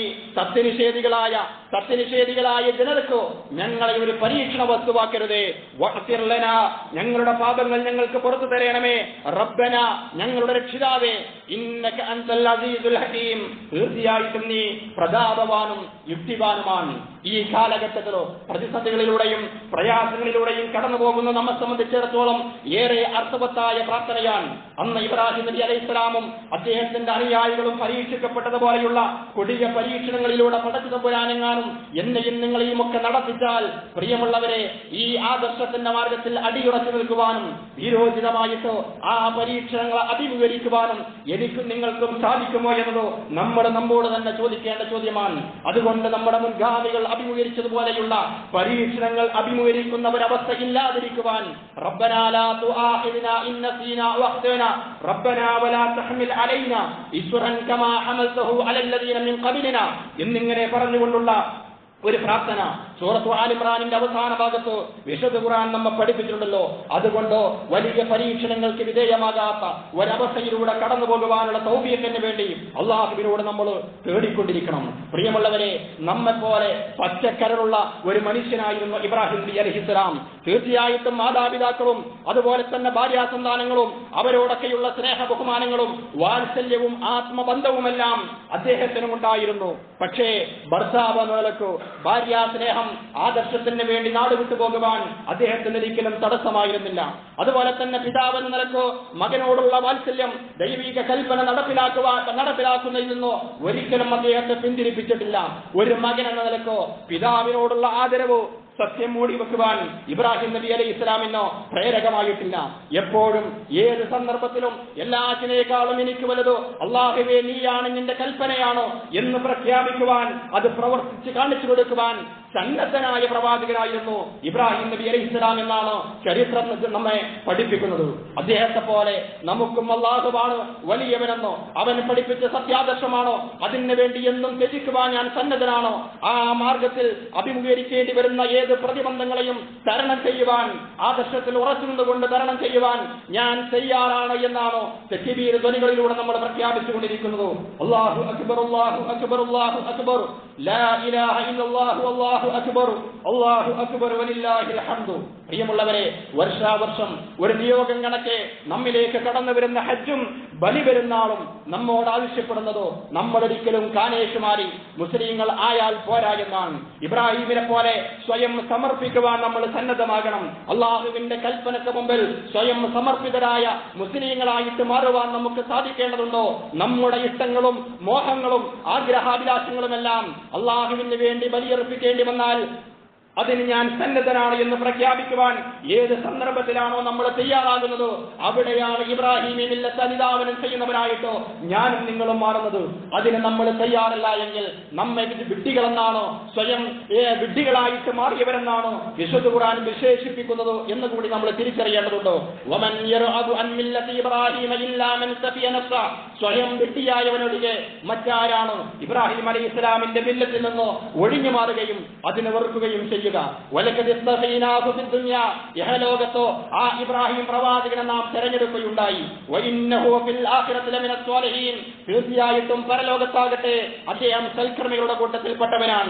സത്യനിഷേധികളായ ജനതയ്ക്കോ ഞങ്ങളെ ഒരു പരീക്ഷണ വസ്തുവാക്കരുതേ. വഗ്ഫിർ ലനാ, ഞങ്ങളുടെ പാപങ്ങൾ ഞങ്ങൾക്ക് പുറത്തു തരണമേ. റബ്ബന, ഞങ്ങളുടെ രക്ഷിതാവേ, ഇന്നക അൻതൽ അസീസുൽ ഹകീം, തീർച്ചയായിട്ടും നീ പ്രതാപവാനും യുക്തിവാനുമാണ്. ഈ കാലഘട്ടത്തിലോ പ്രതിസന്ധികളിലൂടെയും പ്രയാസങ്ങളിലൂടെയും കടന്നു പോകുന്ന നമ്മെ സംബന്ധിച്ചിടത്തോളം ഏറെ അർത്ഥവത്തായ പ്രാർത്ഥനയാണ്. അന്ന് ഇബ്രാഹിം നബി അലൈഹി ഇസ്ലാമും അദ്ദേഹത്തിന്റെ അനുയായികളും പരീക്ഷിക്കപ്പെട്ടതുപോലെയുള്ള കൊടിയ പരീക്ഷണങ്ങളിലൂടെ പടച്ചുതമ്പുരാനെങ്ങാനും എന്നെയും നിങ്ങളെയും ഒക്കെ നടത്തിച്ചാൽ, പ്രിയമുള്ളവരെ, ഈ ആദർശത്തിന്റെ മാർഗത്തിൽ അടിയുറച്ചു നിൽക്കുവാനും വീരോചിതമായിട്ട് ആ പരീക്ഷണങ്ങളെ അഭിമുഖീകരിക്കുവാനും എനിക്കും നിങ്ങൾക്കും സാധിക്കുമോ എന്നതോ നമ്മോട് തന്നെ ചോദിക്കേണ്ട ചോദ്യമാണ്. അതുകൊണ്ട് നമ്മുടെ മുൻഗാമികൾ അഭിമുഖീകരിച്ചതുപോലെയുള്ള പരീക്ഷണങ്ങൾ അഭിമുഖീകരിക്കുന്ന ഒരവസ്ഥ ഇല്ലാതിരിക്കുവാൻ റബ്ബനാ ലാ തുആഖിദ്നാ ഇൻ നസീനാ വഖ്തനാ റബ്ബനാ വലാ തഹ്മിൽ അലൈനാ ഇസ്റൻ കമാ ഹമൽതഹു അലല്ലദീന മിൻ ഖബലിനാ എന്നിങ്ങനെ പറഞ്ഞുകൊണ്ടുള്ള ഒരു പ്രാർത്ഥന സൂറത്ത് ആൽ ഇംറാനിന്റെ അവസാന ഭാഗത്ത് വിശുദ്ധ ഖുർആൻ നമ്മെ പഠിപ്പിച്ചിട്ടുണ്ടല്ലോ. അതുകൊണ്ട് വലിയ പരീക്ഷണങ്ങൾക്ക് വിധേയമാകാത്ത ഒരവസ്ഥയിലൂടെ കടന്നു പോകുവാനുള്ള തൗഫീഖിന് വേണ്ടി അള്ളാഹുവിനോട് നമ്മൾ തേടിക്കൊണ്ടിരിക്കണം. പ്രിയമുള്ളവരെ, നമ്മെപ്പോലെ പച്ചക്കരളുള്ള ഒരു മനുഷ്യനായിരുന്നു ഇബ്രാഹിം നബി അലൈഹിസ്സലാം. തീർച്ചയായിട്ടും മാതാപിതാക്കളും അതുപോലെ തന്നെ ഭാര്യാസന്താനങ്ങളും അവരോടൊക്കെയുള്ള സ്നേഹ ബഹുമാനങ്ങളും വാത്സല്യവും ആത്മബന്ധവുമെല്ലാം അദ്ദേഹത്തിനും ഉണ്ടായിരുന്നു. പക്ഷേ ഭർത്താവ് എന്ന നിലക്ക് ഭാര്യാസ്നേഹം, ആദർശത്തിന് വേണ്ടി നാടുവിട്ടു പോകുവാൻ അദ്ദേഹത്തിന് ഒരിക്കലും തടസ്സമായിരുന്നില്ല. അതുപോലെ തന്നെ പിതാവ് എന്ന നിലക്ക് മകനോടുള്ള വാത്സല്യം, ദൈവിക കൽപ്പന നടപ്പിലാക്കുന്നതിൽ നിന്നോ ഒരിക്കലും അദ്ദേഹത്തെ പിന്തിരിപ്പിച്ചിട്ടില്ല. ഒരു മകൻ എന്ന നിലക്കോ പിതാവിനോടുള്ള ആദരവ്, സത്യം മൂടി വെക്കുവാൻ ഇബ്രാഹിം നബി അലൈഹി ഇസ്ലാമിനോ പ്രേരകമായിട്ടില്ല. എപ്പോഴും ഏത് സന്ദർഭത്തിലും എല്ലാറ്റിനേക്കാളും എനിക്ക് വലുതോ അല്ലാഹുവേ നീയാണ്, നിന്റെ കൽപ്പനയാണോ എന്ന് പ്രഖ്യാപിക്കുവാൻ, അത് പ്രവർത്തിച്ച് കാണിച്ചു കൊടുക്കുവാൻ സന്നദ്ധനായ പ്രവാചകനായിരുന്നു ഇബ്രാഹിം നബി അലൈഹി ഇസ്ലാം എന്നാണ് ചരിത്രം നമ്മെ പഠിപ്പിക്കുന്നത്. അദ്ദേഹത്തെ പോലെ നമുക്കും അല്ലാഹുവാണ് വലിയവനെന്നോ അവൻ പഠിപ്പിച്ച സത്യാദർശമാണോ അതിനു വേണ്ടി എന്നും ത്യജിക്കുവാൻ ഞാൻ സന്നദ്ധനാണോ, ആ മാർഗത്തിൽ അഭിമുഖീകരിക്കേണ്ടി വരുന്ന ഏത് പ്രതിബന്ധങ്ങളെയും തരണം ചെയ്യുവാൻ, ആദർശത്തിൽ ഉറച്ചു നിന്നുകൊണ്ട് തരണം ചെയ്യുവാൻ ഞാൻ തയ്യാറാണ് എന്നാണോ തക്ബീർ ധ്വനികളിലൂടെ നമ്മൾ പ്രഖ്യാപിച്ചുകൊണ്ടിരിക്കുന്നത്. അല്ലാഹു അക്ബർ, അല്ലാഹു അക്ബർ, അല്ലാഹു അക്ബർ. ലാ ഇലാഹ ഇല്ലല്ലാഹു വല്ലാഹു അക്ബർ അല്ലാഹു അക്ബർ വലില്ലാഹിൽ ഹംദു. പ്രിയമുള്ളവരെ, വർഷാവർഷം ഒരു നിയോഗം കണക്കെ നമ്മിലേക്ക് കടന്നു വരുന്ന ഹജ്ജും ബലിപെരുന്നാളും നമ്മോട് ആവശ്യപ്പെടുന്നതോ നമ്മളൊരിക്കലും കാനേഷുമാരി മുസ്ലിങ്ങൾ ആയാൽ പോരാ എന്നാണ്. ഇബ്രാഹിമിനെ പോലെ സ്വയം സമർപ്പിക്കുവാൻ നമ്മൾ സന്നദ്ധമാകണം. അള്ളാഹുവിന്റെ കൽപ്പനക്ക് മുമ്പിൽ സ്വയം സമർപ്പിതരായ മുസ്ലിങ്ങളായിട്ട് മാറുവാൻ നമുക്ക് സാധിക്കേണ്ടതുണ്ടോ? നമ്മുടെ ഇഷ്ടങ്ങളും മോഹങ്ങളും ആഗ്രഹാഭിലാഷങ്ങളുമെല്ലാം അള്ളാഹുവിന് വേണ്ടി ബലിയർപ്പിക്കേണ്ടി വന്നാൽ അതിന് ഞാൻ സന്നദ്ധനാണ് എന്ന് പ്രഖ്യാപിക്കുവാൻ ഏത് സന്ദർഭത്തിലാണോ നമ്മൾ തയ്യാറാകുന്നത്, അവിടെയാണ് ഇബ്രാഹിമി മില്ലത്ത് അനുധാവനം ചെയ്യുന്നവരായിട്ടോ ഞാനും നിങ്ങളും മാറുന്നത്. അതിന് നമ്മൾ തയ്യാറല്ല എങ്കിൽ നമ്മെ വിഡ്ഢികളെന്നാണോ, സ്വയം വിഡ്ഢികളായിട്ട് മാറിയവരെന്നാണോ വിശുദ്ധ ഖുർആൻ വിശേഷിപ്പിക്കുന്നത് എന്ന് കൂടി നമ്മൾ തിരിച്ചറിയേണ്ടതുണ്ടോ? വമൻ യർഅബു അൻ മില്ലത്തി ഇബ്രാഹിമ ഇല്ലാ മൻ സഫിയ നഫ്സ. സ്വയം വിഡ്ഢിയായവനൊഴികെ മറ്റാരാണ് ഇബ്രാഹിം അലൈഹിസ്സലാമിന്റെ മില്ലത്തിൽ നിന്നോ ഒഴിഞ്ഞു മാറുകയും അതിനെ വെറുക്കുകയും ചെയ്യുക? യഹലോകത്തോ ആ ഇബ്രാഹിം പ്രവാചകനെ നാം തെരഞ്ഞെടുക്കുകയുണ്ടായി. തീർച്ചയായിട്ടും പരലോകത്താകട്ടെ അദ്ദേഹം സൽക്കർമ്മികളുടെ കൂട്ടത്തിൽപ്പെട്ടവനാണ്.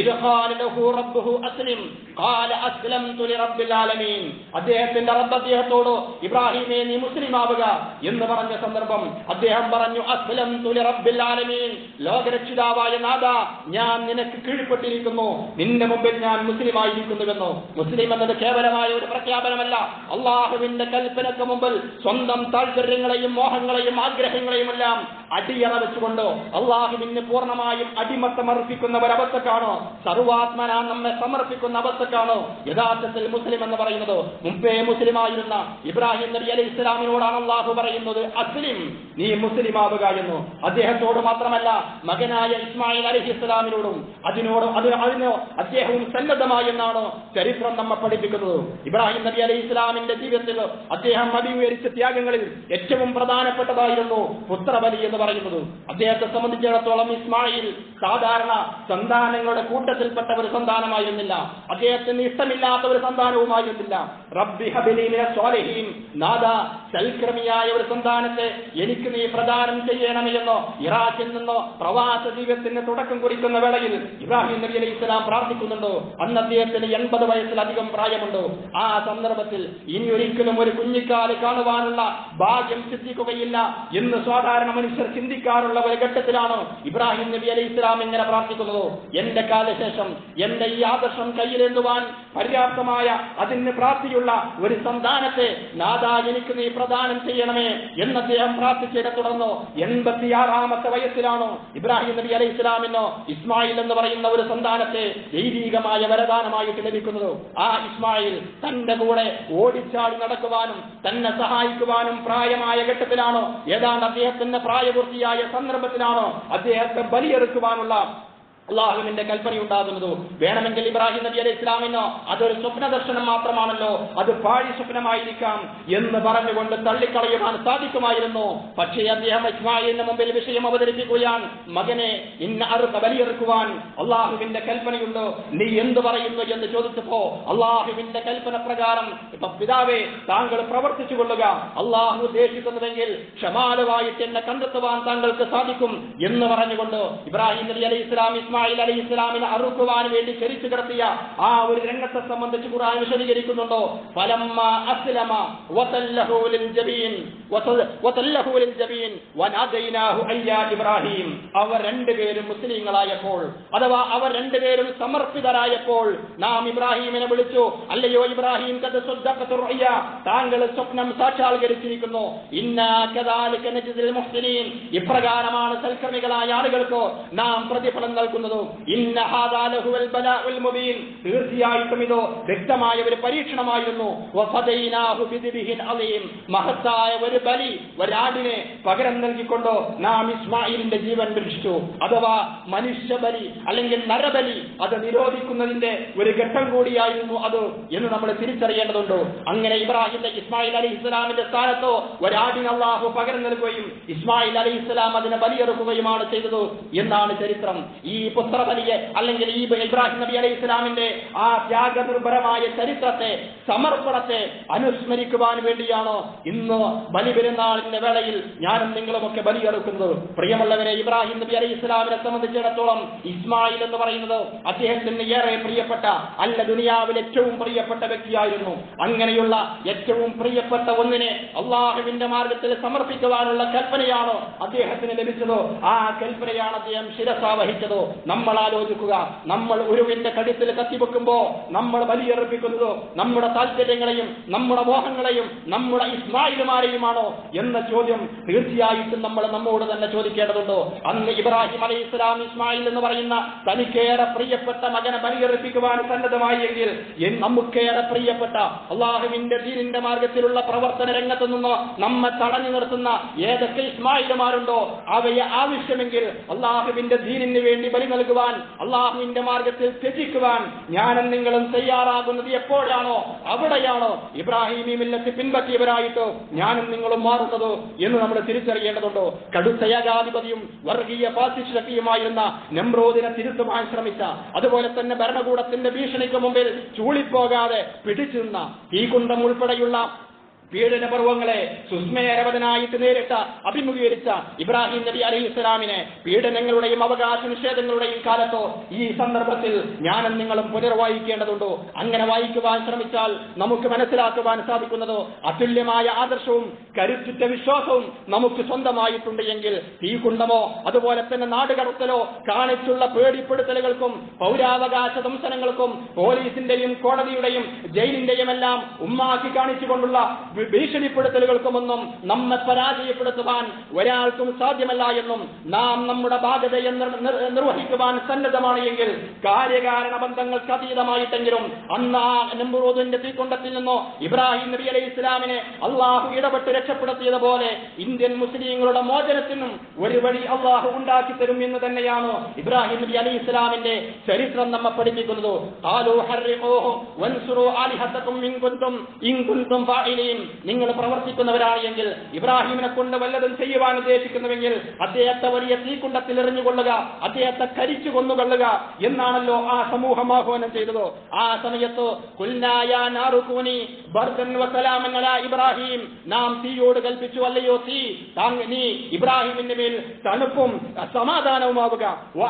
അദ്ദേഹത്തിന്റെ റബ്ബ് അദ്ദേഹത്തോട് ഇബ്രാഹിമേ നീ മുസ്ലിം ആവുക എന്ന് പറഞ്ഞ സന്ദർഭം അദ്ദേഹം പറഞ്ഞു അസ്ലംതു ലിറബ്ബിൽ ആലമീൻ. ലോകരക്ഷിതാവായ നാഥ, ഞാൻ നിനക്ക് കീഴ്പ്പെട്ടിരിക്കുന്നു, നിന്റെ മുമ്പിൽ ഞാൻ മുസ്ലിമായിരിക്കുന്നുവെന്നോ. മുസ്ലിം എന്നത് കേവലമായ ഒരു പ്രഖ്യാപനമല്ല. അള്ളാഹുവിന്റെ കൽപ്പനക്ക് മുമ്പിൽ സ്വന്തം താല്പര്യങ്ങളെയും മോഹങ്ങളെയും ആഗ്രഹങ്ങളെയും എല്ലാം അടിയറ വെച്ചുകൊണ്ടോ അള്ളാഹുവിന് പൂർണ്ണമായും അടിമത്തം അർപ്പിക്കുന്ന ഒരവസ്ഥക്കാണോ, സർവാത്മന നമ്മെ സമർപ്പിക്കുന്ന അവസ്ഥക്കാണോ യഥാർത്ഥത്തിൽ മുസ്ലിം എന്ന് പറയുന്നത്? മുമ്പേ മുസ്ലിമായിരുന്ന ഇബ്രാഹിം നബി അലൈഹി ഇസ്ലാമിനോടാണ് അള്ളാഹു പറയുന്നത് അസ്ലിം, നീ മുസ്ലിം ആവുക എന്ന്. അദ്ദേഹത്തോട് മാത്രമല്ല, മകനായ ഇസ്മായിൽ അലൈഹി ഇസ്ലാമിനോടും അതിന് അദ്ദേഹവും സന്നദ്ധമായി എന്നാണോ ചരിത്രം നമ്മെ പഠിപ്പിക്കുന്നത്. ഇബ്രാഹിം നബി അലൈഹി ഇസ്ലാമിന്റെ ജീവിതത്തിൽ അദ്ദേഹം അഭിമുഖീകരിച്ച ത്യാഗങ്ങളിൽ ഏറ്റവും പ്രധാനപ്പെട്ടതായിരുന്നു പുത്രബലി എന്ന് പറയുന്നത്. അദ്ദേഹത്തെ സംബന്ധിച്ചിടത്തോളം ഇസ്മായിൽ സാധാരണ സന്താനങ്ങളുടെ കൂട്ടത്തിൽപ്പെട്ട ഒരു സന്താനമായിരുന്നില്ല. അദ്ദേഹത്തിന് ഇഷ്ടമില്ലാത്ത ഒരു സന്താനവുമായിരുന്നില്ല. റബ്ബി ഹബിലി മിനസ് സ്വാലിഹീൻ, നാഥ സൽക്രമിയായ ഒരു സന്താനത്തെ എനിക്ക് നീ പ്രദാനം ചെയ്യണമേ എന്നോ ഇറാഖിൽ നിന്നോ പ്രവാസ ജീവിതത്തിന് തുടക്കം കുറിക്കുന്ന വേളയിൽ ഇബ്രാഹിം നബി അലൈഹി ഇസ്ലാം പ്രാർത്ഥിക്കുന്നുണ്ടോ? അന്ന് അദ്ദേഹത്തിന് 80 വയസ്സിലധികം പ്രായമുണ്ടോ? ആ സന്ദർഭത്തിൽ ഇനി ഒരിക്കലും ഒരു കുഞ്ഞിക്കാല് കാണുവാനുള്ള ഭാഗ്യം സിദ്ധിക്കുകയില്ല എന്ന് സാധാരണ മനുഷ്യർ ചിന്തിക്കാറുള്ള ഒരു ഘട്ടത്തിലാണ് ഇബ്രാഹിം നബി അലൈഹി ഇസ്ലാം ഇങ്ങനെ പ്രാർത്ഥിക്കുന്നത്. എന്റെ കാലശേഷം എന്റെ ഈ ആദർശം കയ്യിലെന്തുവാൻ പര്യാപ്തമായ അതിന് പ്രാപ്തിയുള്ള ഒരു സന്താനത്തെ നാഥാ എനിക്ക് നീ പ്രദാനം ചെയ്യണമേ എന്ന് അദ്ദേഹം പ്രാർത്ഥിച്ചതിനെ തുടർന്നു 86-ാമത്തെ വയസ്സിലാണോ ഇബ്രാഹിം നബി അലൈഹി ഇസ്ലാമിനോ ഇസ്മായിൽ എന്ന് പറയുന്ന ഒരു സന്താനത്തെ ദൈവികമായ വരദാനമായിട്ട് ലഭിക്കുന്നത്. ആ ഇസ്മായിൽ തന്റെ കൂടെ ഓടിച്ചാടി നടക്കുവാനും തന്നെ സഹായിക്കുവാനും പ്രായമായ ഘട്ടത്തിലാണോ, ഏതാണ്ട് അദ്ദേഹത്തിന്റെ പ്രായപൂർത്തിയായ സന്ദർഭത്തിലാണോ അദ്ദേഹത്തെ ബലിയെടുക്കുവാനുള്ള അള്ളാഹുവിന്റെ കൽപ്പനയുണ്ടാകുന്നത്? വേണമെങ്കിൽ ഇബ്രാഹിം നബി അലൈഹി ഇസ്ലാമിനോ അതൊരു സ്വപ്ന ദർശനം മാത്രമാണല്ലോ, അത് പാഴി സ്വപ്നമായിരിക്കാം എന്ന് പറഞ്ഞുകൊണ്ട് തള്ളിക്കളയുവാൻ സാധിക്കുമായിരുന്നു. പക്ഷേ അദ്ദേഹം ഇസ്മായിലിന്റെ മുമ്പിൽ വിഷയം അവതരിപ്പിക്കുകയാണ്. മകനെ, ഇന്ന അറുത്ത ബലിയെടുക്കുവാൻ അള്ളാഹുവിന്റെ കൽപ്പനയുണ്ടോ, നീ എന്ത് പറയുന്നു എന്ന് ചോദിച്ചപ്പോ അള്ളാഹുവിന്റെ കൽപ്പന പ്രകാരം പിതാവേ താങ്കൾ പ്രവർത്തിച്ചു കൊള്ളുക, അള്ളാഹു ഉദ്ദേശിക്കുന്നുവെങ്കിൽ ക്ഷമാലുവായിട്ട് എന്നെ കണ്ടെത്തുവാൻ താങ്കൾക്ക് സാധിക്കും എന്ന് പറഞ്ഞുകൊണ്ട് ഇബ്രാഹിം നബി അലൈഹി ഇസ്ലാം ഇസ്മായിൽ അലൈഹി ഇസ്ലാമിനെ അറുക്കുവാൻ വേണ്ടി ക്ഷണിച്ചു കിടത്തിയ ആ ഒരു രംഗത്തെ സംബന്ധിച്ച് ഖുർആൻ വിശദീകരിക്കുന്നുണ്ടോ? ഫലമ്മ അസ്ലമ വതല്ലഹു ലിൽ ജബീൻ വനാദൈനാഹു അയ്യാ ഇബ്രാഹിം. അവർ രണ്ടുപേരും മുസ്ലിങ്ങളായപ്പോൾ, അഥവാ അവർ രണ്ടുപേരും സമർപ്പിതരായപ്പോൾ നാം ഇബ്രാഹിമിനെ വിളിച്ചു, അല്ലയോ ഇബ്രാഹിം ഖദ് സദ്ദഖതു റുഅയ, താങ്കൾ സ്വപ്നം സാക്ഷാത്കരിച്ചിരിക്കുന്നു. ഇന്നാ കദാലിക നജ്സിൽ മുഹ്സിനീൻ, ഇപ്രകാരമാണ് സൽക്കർമ്മികളായ ആളുകൾക്ക് നാം പ്രതിഫലം നൽകുന്നത്. ഇന്ന ഹാദാ ലഹുൽ ബലാഉൽ മുബീൻ, തീർച്ചയായിട്ടും ഇതോ വ്യക്തമായ ഒരു പരീക്ഷണമായിരുന്നു. വഫദൈനാഹു ബിദിബിഹിൻ അലീം, മഹത്തായ ഒരു ബലി, ഒരാടിനെ പകരം നൽകിക്കൊണ്ടോ നാം ഇസ്മായിലിന്റെ ജീവൻ രക്ഷിച്ചു. അഥവാ മനുഷ്യ ബലി അല്ലെങ്കിൽ നരബലി അത് നിരോധിക്കുന്നതിന്റെ ഒരു ഘട്ടം കൂടിയായിരുന്നു അത് എന്ന് നമ്മൾ തിരിച്ചറിയേണ്ടതുണ്ടോ? അങ്ങനെ ഇസ്മായിൽ അലൈഹി ഇസ്ലാമിന്റെ സ്ഥാനത്തോ ഒരാടിന് അള്ളാഹു പകരം നൽകുകയും ഇസ്മായിൽ അലൈഹി ഇസ്ലാം അതിനെ ബലിയെടുക്കുകയുമാണ് ചെയ്തത് എന്നാണ് ചരിത്രം. ഈ പുത്രബലിയെ അല്ലെങ്കിൽ ഈ ഇബ്രാഹിം നബി അലൈഹി ഇസ്ലാമിന്റെ ആ ത്യാഗനിർഭരമായ ചരിത്രത്തെ, സമർപ്പണത്തെ അനുസ്മരിക്കുവാൻ വേണ്ടിയാണ് ഇന്ന് ബലിപെരുന്നാളിന്റെ വേളയിൽ ഞാനും നിങ്ങളുമൊക്കെ ബലിയെടുക്കുന്നത്. പ്രിയമുള്ളവരെ, ഇബ്രാഹിം നബി അലൈഹി ഇസ്ലാമിനെ സംബന്ധിച്ചിടത്തോളം ഇസ്മായിൽ എന്ന് പറയുന്നത് അദ്ദേഹത്തിന് ഏറെ പ്രിയപ്പെട്ട, അല്ല ദുനിയാവിൽ ഏറ്റവും പ്രിയപ്പെട്ട വ്യക്തിയായിരുന്നു. അങ്ങനെയുള്ള ഏറ്റവും പ്രിയപ്പെട്ട ഒന്നിനെ അള്ളാഹുവിന്റെ മാർഗത്തിൽ സമർപ്പിക്കുവാനുള്ള കൽപ്പനയാണ് അദ്ദേഹത്തിന് ലഭിച്ചത്. ആ കൽപ്പനയാണ് അദ്ദേഹം ശിരസാവഹിച്ചത്. നമ്മൾ ആലോചിക്കുക, നമ്മൾ ഉരുവിന്റെ കഴുത്തിൽ കത്തിവെക്കുമ്പോ നമ്മൾ ബലിയർപ്പിക്കുന്നത് നമ്മുടെ താല്പര്യങ്ങളെയും നമ്മുടെ മോഹങ്ങളെയും നമ്മുടെ ഇസ്മായിലുമാരെയുമാണോ എന്ന ചോദ്യം തീർച്ചയായിട്ടും നമ്മൾ നമ്മോട് തന്നെ ചോദിക്കേണ്ടതുണ്ടോ? അന്ന് ഇബ്രാഹിം അലൈഹി ഇസ്ലാം ഇസ്മായിൽ എന്ന് പറയുന്ന തനിക്കേറെ പ്രിയപ്പെട്ട മകനെ ബലിയർപ്പിക്കുവാൻ സന്നദ്ധമായെങ്കിൽ നമുക്കേറെ പ്രിയപ്പെട്ട അള്ളാഹുവിന്റെ ദീനിന്റെ മാർഗത്തിലുള്ള പ്രവർത്തന രംഗത്ത് നിന്ന് നമ്മെ തടഞ്ഞു നിർത്തുന്ന ഏതൊക്കെ ഇസ്മായിലുമാരുണ്ടോ അവയെ ആവശ്യമെങ്കിൽ അള്ളാഹുവിന്റെ ദീനിന് വേണ്ടി ബലി നൽകുവാൻ, അള്ളാഹുവിന്റെ മാർഗത്തിൽ ത്യജിക്കുവാൻ ഞാനും നിങ്ങളും തയ്യാറാകുന്നത് എപ്പോഴാണോ അവിടെയാണോ ഇബ്രാഹിമി മില്ലത്ത് പിൻപറ്റിയവരായിട്ട് ഞാനും നിങ്ങളും മാറുന്നത് എന്ന് നമ്മൾ തിരിച്ചറിയേണ്ടതുണ്ടോ? കടുത്ത ഏകാധിപതിയും വർഗീയ ഫാസിസ്റ്റ് ശക്തിയുമായിരുന്ന നമ്രൂദിനെ തിരുത്തുവാൻ ശ്രമിച്ച, അതുപോലെ തന്നെ ഭരണകൂടത്തിന്റെ ഭീഷണിക്ക് മുമ്പിൽ ചൂളിപ്പോകാതെ പിടിച്ചു നിന്ന, തീകുണ്ടം ഉൾപ്പെടെയുള്ള പീഡന പർവ്വങ്ങളെ സുസ്മേരവതനായിട്ട് നേരിട്ട് അഭിമുഖീകരിച്ച ഇബ്രാഹിം നബി അലൈഹി ഇസ്ലാമിനെ പീഡനങ്ങളുടെയും അവകാശ നിഷേധങ്ങളുടെയും കാലത്തോ ഈ സന്ദർഭത്തിൽ ഞാനും നിങ്ങളും പുനർവായിക്കേണ്ടതുണ്ടോ? അങ്ങനെ വായിക്കുവാൻ ശ്രമിച്ചാൽ നമുക്ക് മനസ്സിലാക്കുവാൻ സാധിക്കുന്നത് അതുല്യമായ ആദർശവും കരുത്തുറ്റ വിശ്വാസവും നമുക്ക് സ്വന്തമായിട്ടുണ്ട് എങ്കിൽ തീകുണ്ടമോ അതുപോലെ തന്നെ നാടുകടത്തലോ കാണിച്ചുള്ള പേടിപ്പെടുത്തലുകൾക്കും പൗരാവകാശ ദംശനങ്ങൾക്കും പോലീസിന്റെയും കോടതിയുടെയും ജയിലിന്റെയും എല്ലാം ഉമ്മാക്കി കാണിച്ചുകൊണ്ടുള്ള ഭീഷണിപ്പെടുത്തലുകൾക്കുമൊന്നും നമ്മെ പരാജയപ്പെടുത്തുവാൻ ഒരാൾക്കും സാധ്യമല്ല എന്നും നാം നമ്മുടെ ബാധ്യതയെ നിർവഹിക്കുവാൻ സന്നദ്ധമാണ് എങ്കിൽ കാര്യകാരണ ബന്ധങ്ങൾക്ക് അതീതമായിട്ടെങ്കിലും അന്ന് ആ നമ്രൂദിന്റെ തീക്കൊണ്ടത്തിൽ നിന്നോ ഇബ്രാഹിം നബി അലൈഹി ഇസ്ലാമിനെ അള്ളാഹു ഇടപെട്ട് രക്ഷപ്പെടുത്തിയതുപോലെ ഇന്ത്യൻ മുസ്ലിങ്ങളുടെ മോചനത്തിനും ഒരു വഴി അള്ളാഹു ഉണ്ടാക്കി തരും എന്ന് തന്നെയാണ് ഇബ്രാഹിം നബി അലൈഹി ഇസ്ലാമിന്റെ ചരിത്രം നമ്മെ പഠിപ്പിക്കുന്നത്. നിങ്ങൾ പ്രവർത്തിക്കുന്നവരാണ് എങ്കിൽ, ഇബ്രാഹിമിനെ കൊണ്ട് വല്ലതും ചെയ്യുവാൻ ഉദ്ദേശിക്കുന്നുവെങ്കിൽ അദ്ദേഹത്തെ വലിയ തീക്കുണ്ടത്തിൽ എറിഞ്ഞുകൊള്ളുക, അദ്ദേഹത്തെ കരിച്ചു കൊന്നുകൊള്ളുക എന്നാണല്ലോ ആ സമൂഹം ആഹ്വാനം ചെയ്തത്. ആ സമയത്ത് ഇബ്രാഹിം, നാം തീയോട് കൽപ്പിച്ചു, അല്ലയോ തീ, നീ ഇബ്രാഹിമിന്റെ മേൽ തണുപ്പും സമാധാനവുമാവുക.